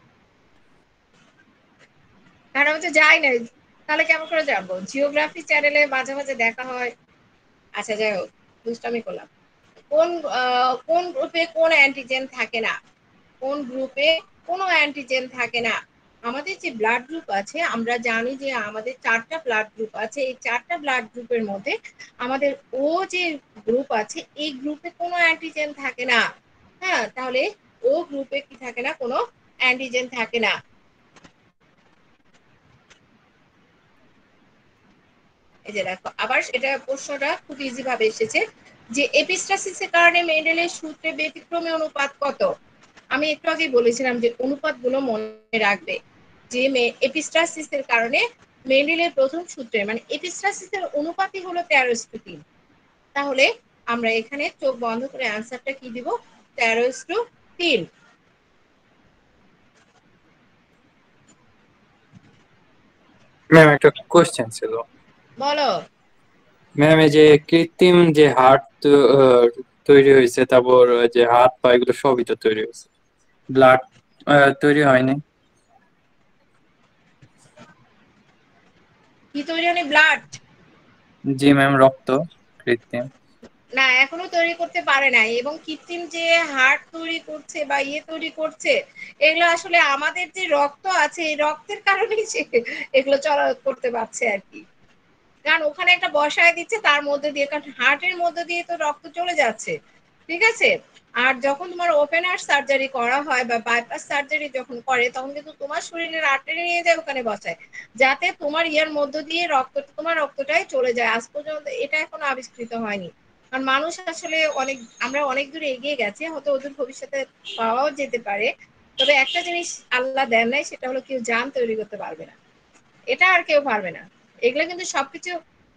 কারণ আমি তো যাই নাই। তাহলে কেমন করে যাবো? জিওগ্রাফি চ্যানেলে মাঝে মাঝে দেখা হয়। আচ্ছা যাই হোক, দুষ্টামি করলাম। কোন কোন গ্রুপে কোন অ্যান্টিজেন থাকে না? কোন গ্রুপে কোনো অ্যান্টিজেন থাকে না? আমাদের যে ব্লাড গ্রুপ আছে, আমরা জানি যে আমাদের চারটা ব্লাড গ্রুপ আছে। এই চারটা ব্লাড গ্রুপের মধ্যে আমাদের ও যে গ্রুপ আছে, এই গ্রুপে কোনো অ্যান্টিজেন থাকে না। হ্যাঁ, তাহলে ও গ্রুপে কি থাকে না? কোনো অ্যান্টিজেন থাকে না। এই যে দেখো, আবার এটা প্রশ্নটা খুব ইজি ভাবে এসেছে, যে এপিস্টাসিসের কারণে মেন্ডেলের সূত্রে ব্যতিক্রমী অনুপাত কত? আমি একটু আগে বলেছিলাম যে অনুপাতগুলো মনে রাখবে, যে এপিস্টাসিসের কারণে মেন্ডেলের প্রথম সূত্রে, মানে এপিস্টাসিসের অনুপাতই হলো তেরো ইস্টু তিন। তাহলে আমরা এখানে চোখ বন্ধ করে অ্যান্সারটা কি দিব? তেরো ইস্টু তিন। ম্যাম একটা কোশ্চেন ছিল। বলো। ম্যাম এই যে কৃত্রিম যে হার্ট তৈরি হয়েছে, তারপর যে হাত পা এগুলো সবই তো তৈরি হয়েছে, ব্লাড তৈরি হয়নি? কি তৈরি হয়নি? ব্লাড? জি ম্যাম, রক্ত কৃত্রিম। না, এখনো তৈরি করতে পারে নাই। এবং কৃত্রিম যে হার্ট তৈরি করছে বা ইয়ে তৈরি করছে, এগুলো আসলে আমাদের যে রক্ত আছে, এই রক্তের কারণেই সে এগুলো চলা করতে পারছে আর কি। কারণ ওখানে একটা বসায় দিচ্ছে, তার মধ্যে দিয়ে, কারণ হার্টের মধ্যে দিয়ে তো রক্ত চলে যাচ্ছে, ঠিক আছে। আর যখন তোমার ওপেন হার্ট সার্জারি করা হয় বা বাইপাস সার্জারি যখন করে, তখন কিন্তু তোমার শরীরের আর্টারি নিয়ে যায় ওখানে বসায়, যাতে তোমার ইয়ার মধ্য দিয়ে রক্ত, তোমার রক্তটাই চলে যায়। আজ পর্যন্ত এটা এখনো আবিষ্কৃত হয়নি। কারণ মানুষ আসলে অনেক, আমরা অনেক দূরে এগিয়ে গেছে, হয়তো ওদের ভবিষ্যতে পাওয়াও যেতে পারে। তবে একটা জিনিস আল্লাহ দেন নাই, সেটা হলো কেউ জান তৈরি করতে পারবে না। এটা আর কেউ পারবে না। এগুলো কিন্তু সবকিছু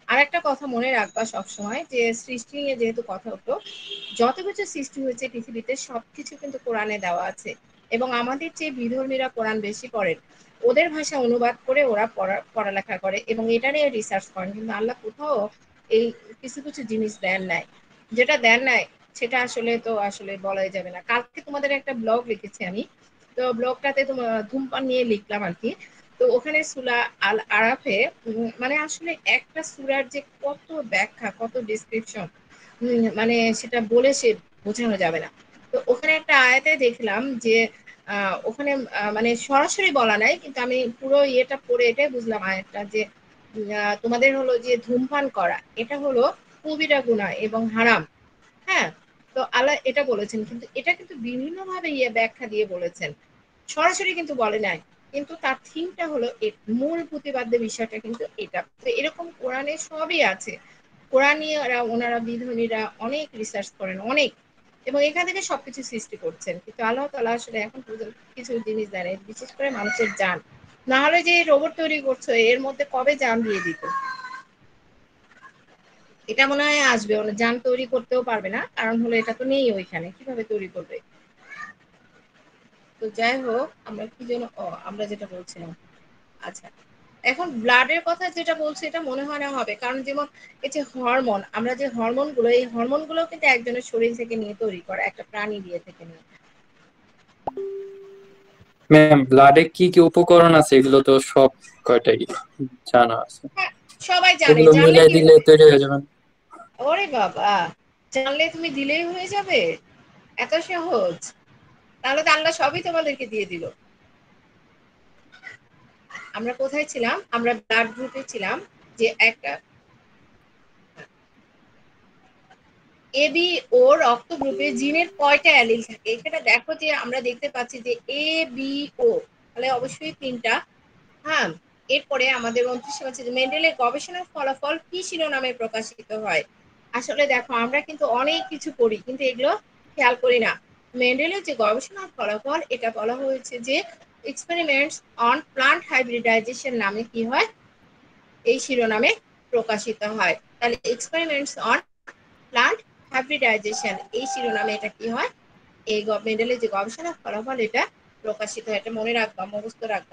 আর একটা কথা মনে রাখবা সবসময় যে সৃষ্টি নিয়ে যেহেতু কথা হতো, যত কিছু সৃষ্টি হয়েছে পৃথিবীতে সবকিছু কিন্তু কোরআনে দেওয়া আছে। এবং আমাদের যে বিধর্মীরা কোরআন বেশি পড়েন, ওদের ভাষা অনুবাদ করে ওরা পড়া পড়ালেখা করে এবং এটা নিয়ে রিসার্চ করেন, কিন্তু আল্লাহ কোথাও এই কিছু কিছু জিনিস দেন নাই। যেটা দেন নাই সেটা আসলে তো আসলে বলাই যাবে না। কালকে তোমাদের একটা ব্লগ লিখেছি আমি, তো ব্লগটাতে তোমার ধূমপান নিয়ে লিখলাম আর কি। তো ওখানে সুলা আল আরাফে উম, মানে আসলে একটা সূরার যে কত ব্যাখ্যা, কত ডিসক্রিপশন, মানে সেটা বলে সে বোঝানো যাবে না। তো ওখানে একটা আয়াতে দেখলাম যে আহ, ওখানে আহ, মানে সরাসরি বলা নাই, কিন্তু আমি পুরো ইয়েটা পড়ে এটাই বুঝলাম আয়াতটা যে উম, আহ, তোমাদের হলো যে ধূমপান করা এটা হলো কবিরা গুনাহ এবং হারাম। হ্যাঁ, তো আল্লাহ এটা বলেছেন, কিন্তু এটা কিন্তু বিভিন্ন ভাবে ইয়ে ব্যাখ্যা দিয়ে বলেছেন, সরাসরি কিন্তু বলে নাই। কিন্তু তার থিমটা হলো এ- মূল প্রতিপাদ্য বিষয়টা কিন্তু এটা। তো এরকম কোরআনে সবই আছে। কোরআনীরা ওনারা বিধর্মীরা অনেক রিসার্চ করেন অনেক, এবং এখান থেকে সবকিছু সৃষ্টি করছেন, কিন্তু আল্লাহ তাআলা আসলে এখন পর্যন্ত কিছু জিনিস জানে, বিশেষ করে মানুষের জান। না হলে যে রোবট তৈরি করছো এর মধ্যে কবে জান দিয়ে দিত, এটা মনে হয় আসবে না, জান তৈরি করতেও পারবে না, কারণ হলো এটা তো নেই ওইখানে, কিভাবে তৈরি করবে। তো যাই হোক, আমরা কি যেন ও আমরা যেটা বলছিলাম, আচ্ছা, এখন ব্লাডের কথা যেটা বলছে এটা মনে হয় না হবে, কারণ যেমন এই যে হরমোন, আমরা যে হরমোন গুলো, এই হরমোন গুলো কিন্তু একজনের শরীর থেকে নিয়ে তৈরি করা, একটা প্রাণী দিয়ে থেকে নিয়ে। ম্যাম, ব্লাডে কি কি উপকরণ আছে এগুলো তো সব কয়টাই জানা আছে। হ্যাঁ, সবাই জানে, এগুলো জানলে মিলাই কি দিলে হবে? তৈরি হয়ে যাবে। ওরে বাবা, জানলে তুমি দিলেই হয়ে যাবে, এত সহজ? তাহলে তো আল্লাহ সবই তোমাদেরকে দিয়ে দিল। আমরা কোথায় ছিলাম? আমরা ব্লাড গ্রুপে ছিলাম, যে একটা এ বি ও রক্ত গ্রুপে জিনের কয়টা অ্যালিল থাকে, এখানে দেখো যে আমরা দেখতে পাচ্ছি যে এ বি ও, তাহলে অবশ্যই তিনটা। হ্যাঁ, এরপরে আমাদের উনত্রিশে আছে যে মেন্ডেলের গবেষণার ফলাফল কি শিরোনামে প্রকাশিত হয়। আসলে দেখো আমরা কিন্তু অনেক কিছু করি কিন্তু এগুলো খেয়াল করি না। মেন্ডেলের যে গবেষণার ফলাফল এটা বলা হয়েছে যে এক্সপেরিমেন্টস অন প্লান্ট হাইব্রিডাইজেশন নামে কি হয়, এই শিরোনামে প্রকাশিত হয়। তাহলে এক্সপেরিমেন্টস অন প্লান্ট হাইব্রিডাইজেশন এই শিরোনামে এটা কি হয়, এই মেন্ডেলের যে গবেষণার ফলাফল এটা প্রকাশিত হয়। এটা মনে রাখবা, মুখস্থ রাখবা।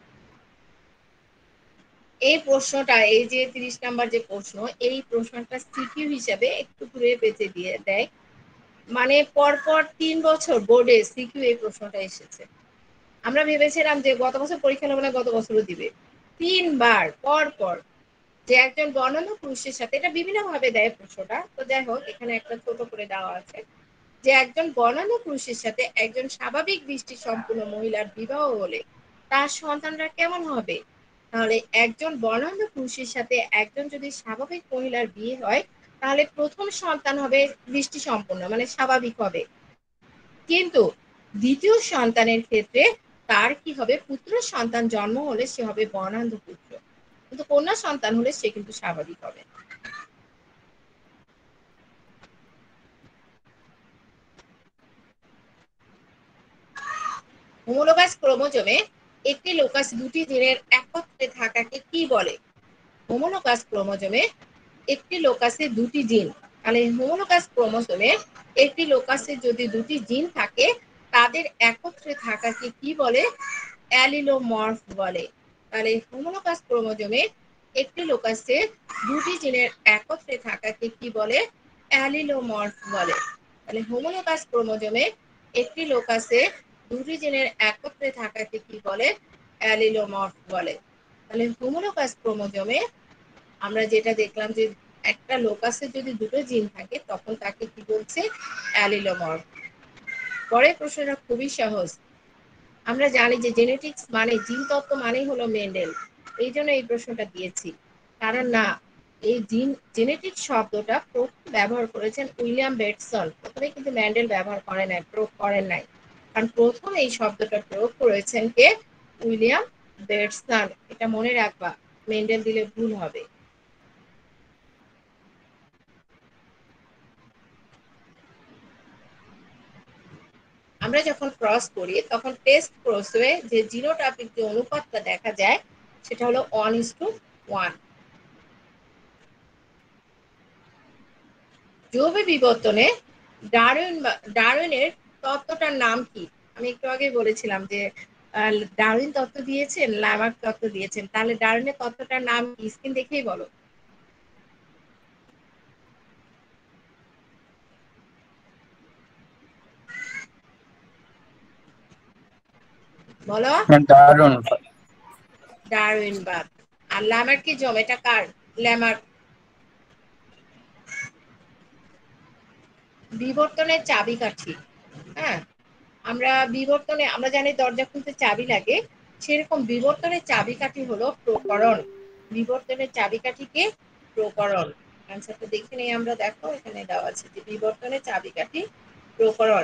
এই প্রশ্নটা, এই যে তিরিশ নাম্বার যে প্রশ্ন, এই প্রশ্নটা সিকিউ হিসাবে একটু ঘুরে পেঁচে দিয়ে দেয়, মানে পরপর তিন বছর বোর্ডে সিকিউ এই প্রশ্নটা এসেছে। আমরা ভেবেছিলাম যে গত বছর পরীক্ষা নেবে না, গত বছরও দিবে, তিনবার পর পর। যে একজন বর্ণনা পুরুষের সাথে, এটা বিভিন্ন ভাবে দেয় প্রশ্নটা, তো যাই হোক এখানে একটা ছোট করে দেওয়া আছে যে একজন বর্ণনা পুরুষের সাথে একজন স্বাভাবিক দৃষ্টি সম্পূর্ণ মহিলার বিবাহ হলে তার সন্তানরা কেমন হবে। তাহলে একজন বর্ণাঢ্য পুরুষের সাথে একজন যদি স্বাভাবিক মহিলার বিয়ে হয়, তাহলে প্রথম সন্তান হবে দৃষ্টি সম্পন্ন মানে স্বাভাবিক হবে, কিন্তু দ্বিতীয় সন্তানের ক্ষেত্রে তার কি হবে, পুত্র সন্তান জন্ম হলে সে হবে বর্ণাঢ্য পুত্র, কিন্তু কন্যা সন্তান হলে সে কিন্তু স্বাভাবিক হবে। হোমোলোগাস ক্রোমোজোমে একটি লোকাস দুটি জিনের একত্রে থাকাকে কি বলে। হোমোলোগাস ক্রোমোজোমে একটি লোকাসে দুটি জিন, তাহলে হোমোলোগাস ক্রোমোজোমে একটি লোকাসে যদি দুটি জিন থাকে তাদের একত্রে থাকাকে কি বলে, অ্যালিলোমর্ফ বলে। তাহলে হোমোলোগাস ক্রোমোজোমে একটি লোকাসে দুটি জিনের একত্রে থাকাকে কি বলে, অ্যালিলোমর্ফ বলে। তাহলে হোমোলোগাস ক্রোমোজোমে একটি লোকাসে দুটি জিনের একত্রে থাকাকে কি বলে, অ্যালিলোমর্ফ বলে। তাহলে হোমোলোগাস ক্রোমোজোমে আমরা যেটা দেখলাম যে একটা লোকাসে যদি দুটো জিন থাকে তখন তাকে কি বলছে, অ্যালিলোমর্ফ। পরের প্রশ্নটা খুবই সহজ। আমরা জানি যে জেনেটিক্স মানে জিন তত্ত্ব মানেই হলো মেন্ডেল, এই জন্য এই প্রশ্নটা দিয়েছি। কারণ না, এই জিন জেনেটিক্স শব্দটা প্রথম ব্যবহার করেছেন উইলিয়াম বেটসন, প্রথমে কিন্তু ম্যান্ডেল ব্যবহার করে নাই, প্রয়োগ করেন নাই, কারণ প্রথম এই শব্দটা প্রয়োগ করেছেন কে, উইলিয়াম বেটসন। এটা মনে রাখবা, মেন্ডেল দিলে ভুল হবে। আমরা যখন ক্রস করি তখন টেস্ট ক্রসে যে জিনোটাইপিক যে অনুপাতটা দেখা যায় সেটা হলো ওয়ান ইস টু ওয়ান। জৈব বিবর্তনে ডারউইন ডারউইনের তত্ত্বটার নাম কি? আমি একটু আগে বলেছিলাম যে ডারউইন তত্ত্ব দিয়েছেন, লামার্ক তত্ত্ব দিয়েছেন, তাহলে ডারউইনের তত্ত্বটার নাম কি? স্ক্রিন দেখেই বলো। বলো। দারুণ। ডারউইনবাদ। আর ল্যামার্কিজম এটা কার? ল্যামার্ক। বিবর্তনের চাবিকাঠি। হ্যাঁ, আমরা বিবর্তনে আমরা জানি দরজা খুলতে চাবি লাগে, সেরকম বিবর্তনের চাবিকাঠি হলো প্রকরণ। বিবর্তনের চাবিকাঠিকে প্রকরণ। অ্যান্সারটা দেখে নেই আমরা, দেখো এখানে দেওয়া আছে যে বিবর্তনের চাবিকাঠি প্রকরণ।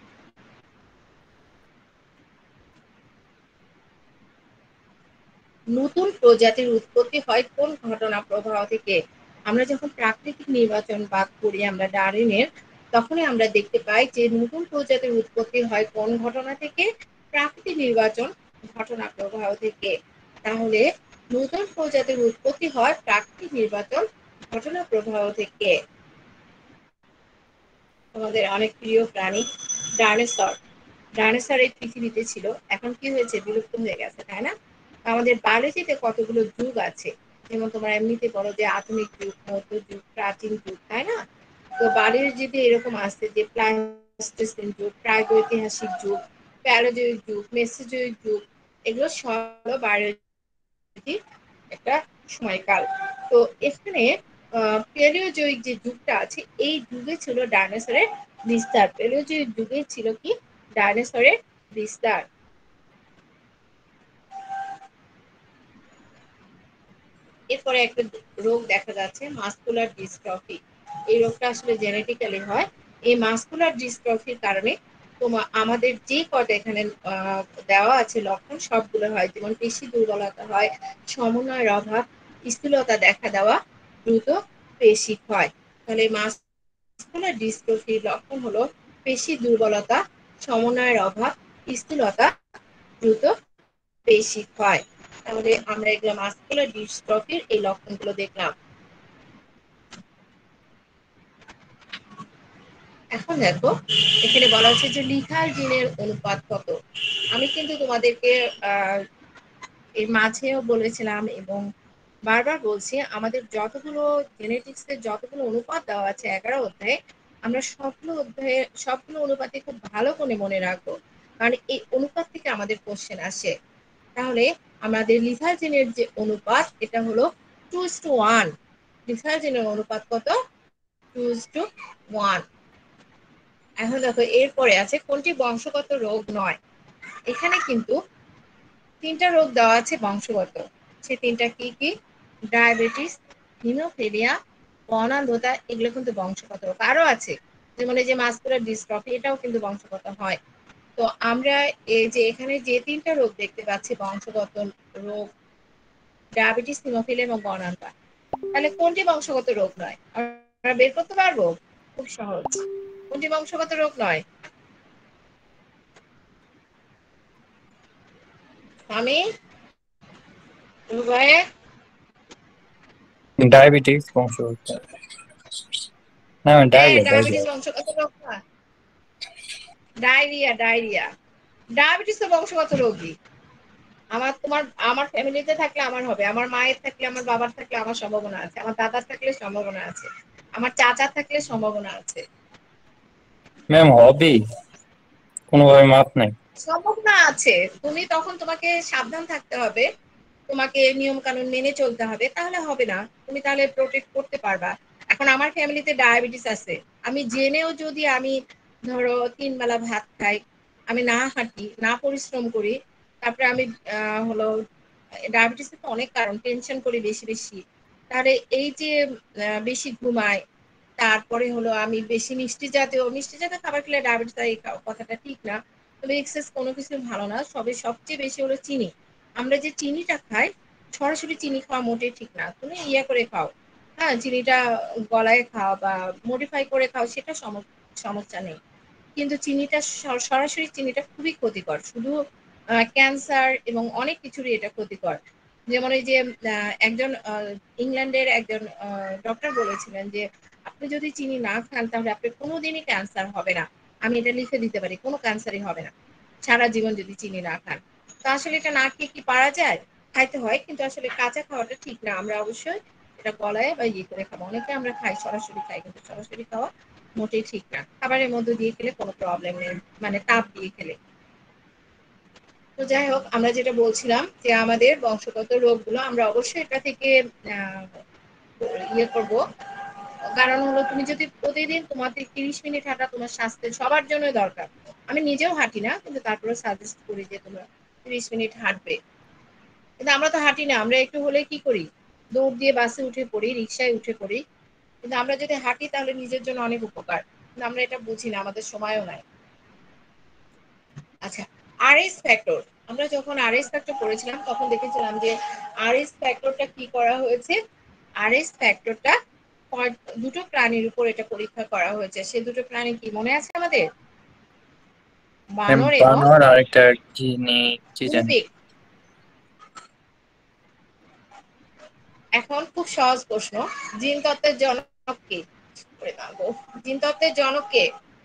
নতুন প্রজাতির উৎপত্তি হয় কোন ঘটনা প্রবাহ থেকে? আমরা যখন প্রাকৃতিক নির্বাচন বাদ করি আমরা ডারউইনের, তখনই আমরা দেখতে পাই যে নতুন প্রজাতির উৎপত্তি হয় কোন ঘটনা থেকে? প্রাকৃতিক নির্বাচন ঘটনা প্রবাহ থেকে। তাহলে নতুন প্রজাতির উৎপত্তি হয় প্রাকৃতিক নির্বাচন ঘটনা প্রবাহ থেকে। আমাদের অনেক প্রিয় প্রাণী ডাইনোসর। ডাইনোসর এই পৃথিবীতে ছিল, এখন কি হয়েছে? বিলুপ্ত হয়ে গেছে, তাই না? আমাদের বায়োলজিতে কতগুলো যুগ আছে, যেমন তোমরা এমনিতে বলো যে আধুনিক যুগ, মধ্যযুগ, প্রাচীন যুগ, তাই না? তো বায়োলজিতে এরকম আছে যে প্লাইস্টোসিন যুগ, প্রাগৈতিহাসিক যুগ, প্যালোজোয়িক যুগ, মেসোজোয়িক যুগ। এগুলো সব বায়োলজির একটা সময়কাল। তো এখানে প্যালিওজোয়িক যে যুগটা আছে, এই যুগে ছিল ডাইনোসরের বিস্তার। প্যালিওজোয়িক যুগে ছিল কি? ডাইনোসরের বিস্তার। এরপরে একটা রোগ দেখা যাচ্ছে মাসকুলার ডিস্ট্রফি। এই রোগটা আসলে জেনেটিক্যালি হয়। এই মাসকুলার ডিস্ট্রফির কারণে তোমার আমাদের যে কটা এখানে দেওয়া আছে লক্ষণ, সবগুলো হয়। যেমন পেশি দুর্বলতা হয়, সমন্বয়ের অভাব, স্থূলতা দেখা দেওয়া, দ্রুত পেশি ক্ষয়। তাহলে মাসকুলার ডিস্ট্রফির লক্ষণ হলো পেশি দুর্বলতা, সমন্বয়ের অভাব, স্থূলতা, দ্রুত পেশি ক্ষয়। তাহলে আমরা এগুলো মাসকুলার ডিস্ট্রফির এই লক্ষণগুলো দেখলাম। এখন দেখো এখানে বলা হচ্ছে যে লিথাল জিনের অনুপাত কত। আমি কিন্তু তোমাদেরকে আহ এর মাঝেও বলেছিলাম এবং বারবার বলছি, আমাদের যতগুলো জেনেটিক্স এর যতগুলো অনুপাত দেওয়া আছে এগারো অধ্যায়ে, আমরা সবগুলো অধ্যায়ে সবগুলো অনুপাতে খুব ভালো করে মনে রাখবো, কারণ এই অনুপাত থেকে আমাদের কোশ্চেন আসে। তাহলে আমাদের লিথাল জিনের যে অনুপাত, এটা হলো two is to one. Lethal জিনের অনুপাত কত? Two is to one. এখন দেখো এরপরে আছে কোনটি বংশগত রোগ নয়। এখানে কিন্তু তিনটা রোগ দেওয়া আছে বংশগত। সে তিনটা কি কি? ডায়াবেটিস, হিমোফিলিয়া, বর্ণান্ধতা। এগুলো কিন্তু বংশগত রোগ। আরো আছে যেমন এই যে মাসকুলার ডিস্ট্রফি, এটাও কিন্তু বংশগত হয়। তো আমরা এই যে এখানে যে তিনটা রোগ দেখতে পাচ্ছি বংশগত রোগ, ডায়াবেটিস, হিমোফিলিয়া এবং বর্ণান্ধতা, তাহলে কোনটি বংশগত রোগ নয় আমরা বের করতে পারবো? খুব সহজ। কোনটি বংশগত রোগ নয়? আমি রুবায়ে ডায়াবেটিস বংশগত। না হ্যাঁ, ডায়রিয়া ডায়াবেটিস ডায়রিয়া বংশগত রোগ না। ডায়রিয়া ডায়রিয়া ডায়াবেটিস তো বংশগত রোগই। আমার তোমার আমার ফ্যামিলিতে থাকলে আমার হবে, আমার মায়ের থাকলে, আমার বাবার থাকলে আমার সম্ভাবনা আছে, আমার দাদার থাকলে সম্ভাবনা আছে, আমার চাচার থাকলে সম্ভাবনা আছে। ম্যাম হবেই, কোনোভাবে মাপ নাই। সম্ভাবনা আছে। তুমি তখন তোমাকে সাবধান থাকতে হবে, তোমাকে নিয়ম কানুন মেনে চলতে হবে, তাহলে হবে না। তুমি তাহলে প্রোটেক্ট করতে পারবা। এখন আমার ফ্যামিলিতে ডায়াবেটিস আছে, আমি জেনেও যদি আমি ধরো তিন বেলা ভাত খাই, আমি না হাঁটি, না পরিশ্রম করি, তারপরে আমি আহ হলো ডায়াবেটিসের তো অনেক কারণ, টেনশন করি বেশি বেশি, তাহলে এই যে আহ, বেশি ঘুমায়, তারপরে হলো আমি বেশি মিষ্টি জাতীয় মিষ্টি জাতীয় খাবার খেলে ডায়াবেটিস, এই কথাটা ঠিক না। তবে এক্সেস কোনো কিছু ভালো না। সবে সবচেয়ে বেশি হলো চিনি। আমরা যে চিনিটা খাই, সরাসরি চিনি খাওয়া মোটেই ঠিক না। তুমি ইয়ে করে খাও, হ্যাঁ, চিনিটা গলায় খাও বা মডিফাই করে খাও, সেটা সমস্যা নেই। কিন্তু চিনিটা স- সরাসরি চিনিটা খুবই ক্ষতিকর, শুধু ক্যান্সার এবং অনেক কিছুরই এটা ক্ষতিকর। যেমন এই যে আহ, একজন আহ, ইংল্যান্ডের একজন ডক্টর বলেছিলেন যে আপনি যদি চিনি না খান তাহলে আপনার কোনোদিনই ক্যান্সার হবে না। আমি এটা লিখে দিতে পারি, কোনো ক্যান্সারই হবে না সারা জীবন যদি চিনি না খান। তো আসলে এটা না খেয়ে কি পারা যায়? খাইতে হয়, কিন্তু আসলে কাঁচা খাওয়াটা ঠিক না। আমরা অবশ্যই এটা গলায় বা ইয়ে করে খাবো। অনেকে আমরা খাই, সরাসরি খাই, কিন্তু সরাসরি খাওয়া মোটেই ঠিক না। খাবারের মধ্যে দিয়ে খেলে কোনো প্রবলেম নেই, মানে তাপ দিয়ে খেলে। তো যাই হোক, আমরা যেটা বলছিলাম যে আমাদের বংশগত রোগগুলো আমরা অবশ্যই এটা থেকে আহ, ইয়ে করব। কারণ হলো তুমি যদি প্রতিদিন তোমাদের তিরিশ মিনিট হাঁটা তোমার স্বাস্থ্যের সবার জন্য দরকার। আমি নিজেও হাঁটি না, কিন্তু তারপরে সাজেস্ট করি যে তোমরা তিরিশ মিনিট হাঁটবে। কিন্তু আমরা তো হাঁটি না, আমরা একটু হলে কি করি, দৌড় দিয়ে বাসে উঠে পড়ি, রিক্সায় উঠে পড়ি। কিন্তু আমরা যদি হাঁটি তাহলে নিজের জন্য অনেক উপকার, কিন্তু আমরা এটা বুঝি না, আমাদের সময়ও নাই। আচ্ছা, আরএস ফ্যাক্টর, আমরা যখন আরএস ফ্যাক্টর পড়েছিলাম তখন দেখেছিলাম যে আরএস ফ্যাক্টরটা কি করা হয়েছে। আরএস ফ্যাক্টরটা দুটো প্রাণীর উপর এটা পরীক্ষা করা হয়েছে। সে দুটো প্রাণী কি মনে আছে আমাদের? ম্যাম বানর এবং বানর আরেকটা কি নেই কি জানি। উদ্ভিদ। এখন খুব সহজ প্রশ্ন, জিনতত্ত্বের জনক কে? জিনতত্ত্বের জনক কে?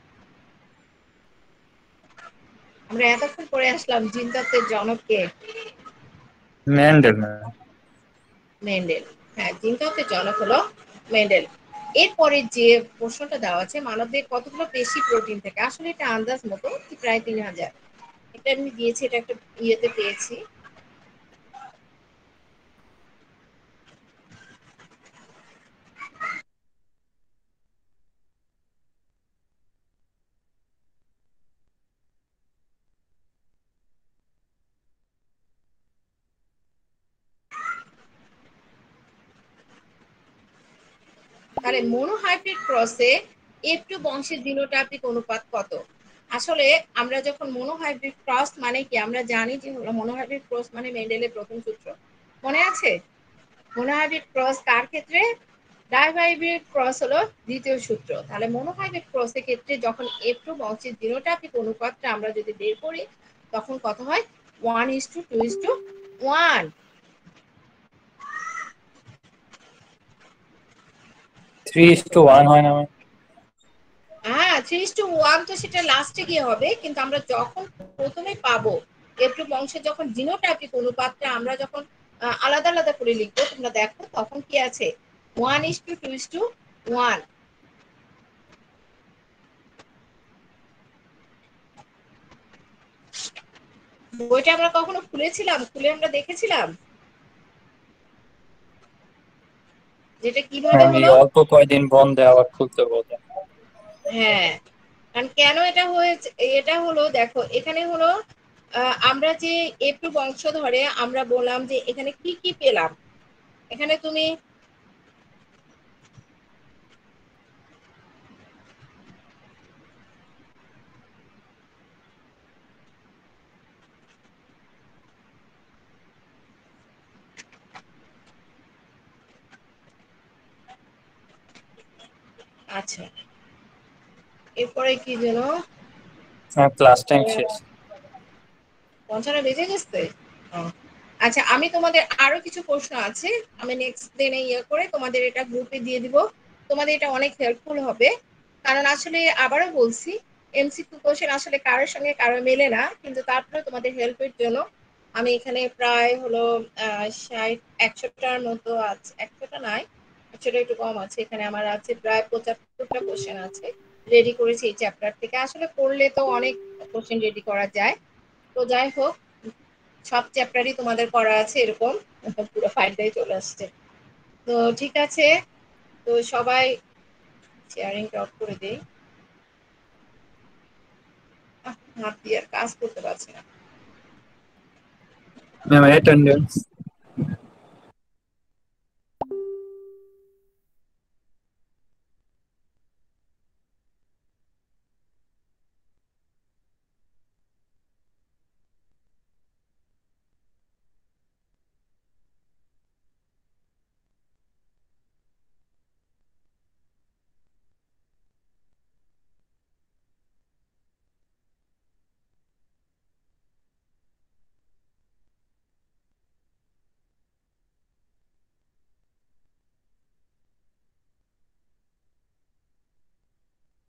আমরা এতক্ষণ পরে আসলাম, জিনতত্ত্বের জনক কে? Mendel ma'am. মেন্ডেল। হ্যাঁ, জিনতত্ত্বের জনক হলো মেন্ডেল। এরপরে যে প্রশ্নটা দেওয়া আছে, মানবদেহে কতগুলো পেশি প্রোটিন থাকে? আসলে এটা আন্দাজ মতো প্রায় তিন হাজার। এটা আমি দিয়েছি, এটা একটা ইয়েতে পেয়েছি। তাহলে মনোহাইব্রিড ক্রসে এফ টু বংশের জিনোটাইপিক অনুপাত কত? আসলে আমরা যখন মনোহাইব্রিড ক্রস মানে কি আমরা জানি যে মনোহাইব্রিড ক্রস মানে মেন্ডেলের প্রথম সূত্র মনে আছে। মনোহাইব্রিড ক্রস কার ক্ষেত্রে? ডাইহাইব্রিড ক্রস হলো দ্বিতীয় সূত্র। তাহলে মনোহাইব্রিড ক্রসের ক্ষেত্রে যখন এফ টু বংশের জিনোটাইপিক অনুপাতটা আমরা যদি বের করি তখন কত হয়? One is to two is to one. Three is to one হয় না ম্যাম? হ্যাঁ, থ্রি ইস টু ওয়ান তো সেটা লাস্টে গিয়ে হবে, কিন্তু আমরা যখন প্রথমে পাবো এফ টু বংশের যখন জিনোটাইপিক অনুপাতটা আমরা যখন আহ, আলাদা আলাদা করে লিখবো তোমরা দেখো তখন কি আছে? One is to two is to one. বইটা আমরা কখনো খুলেছিলাম, খুলে আমরা দেখেছিলাম যেটা কিভাবে ম্যাম এই হলো। অল্প কয়দিন বন্ধে আবার খুলতে বলতে। হ্যাঁ, কারণ কেন এটা হয়েছে, এটা হলো দেখো এখানে হলো আহ, আমরা যে এফ টু বংশ ধরে আমরা বললাম যে এখানে কি কি পেলাম। এখানে তুমি আচ্ছা, এরপরে কি যেন হ্যাঁ ক্লাস টাইম শেষ। পৌঁছানো বেজে গেছে। ও, আচ্ছা, আমি তোমাদের আরো কিছু প্রশ্ন আছে, আমি নেক্সট দিনে ইয়ে করে তোমাদের এটা গ্রুপে দিয়ে দিব। তোমাদের এটা অনেক হেল্পফুল হবে, কারণ আসলে আবারও বলছি এমসিকিউ কোশ্চেন আসলে কারোর সঙ্গে কারো মেলে না, কিন্তু তারপরে তোমাদের হেল্পের জন্য আমি এখানে প্রায় হলো আহ ষাট একশোটার মতো আছে, একশোটা নাই, একশোটা একটু কম আছে। এখানে আমার আছে প্রায় পঁচাত্তরটা কোশ্চেন আছে, রেডি করেছি এই চ্যাপ্টার থেকে। আসলে পড়লে তো অনেক কোশ্চেন রেডি করা যায়। তো যাই হোক, সব চ্যাপ্টারই তোমাদের করা আছে এরকম, পুরো ফাইলটাই চলে আসছে। তো ঠিক আছে, তো সবাই শেয়ারিং অফ করে দেই। আহ, হাত দিয়ে আর কাজ করতে পারছি না। Ma'am attendance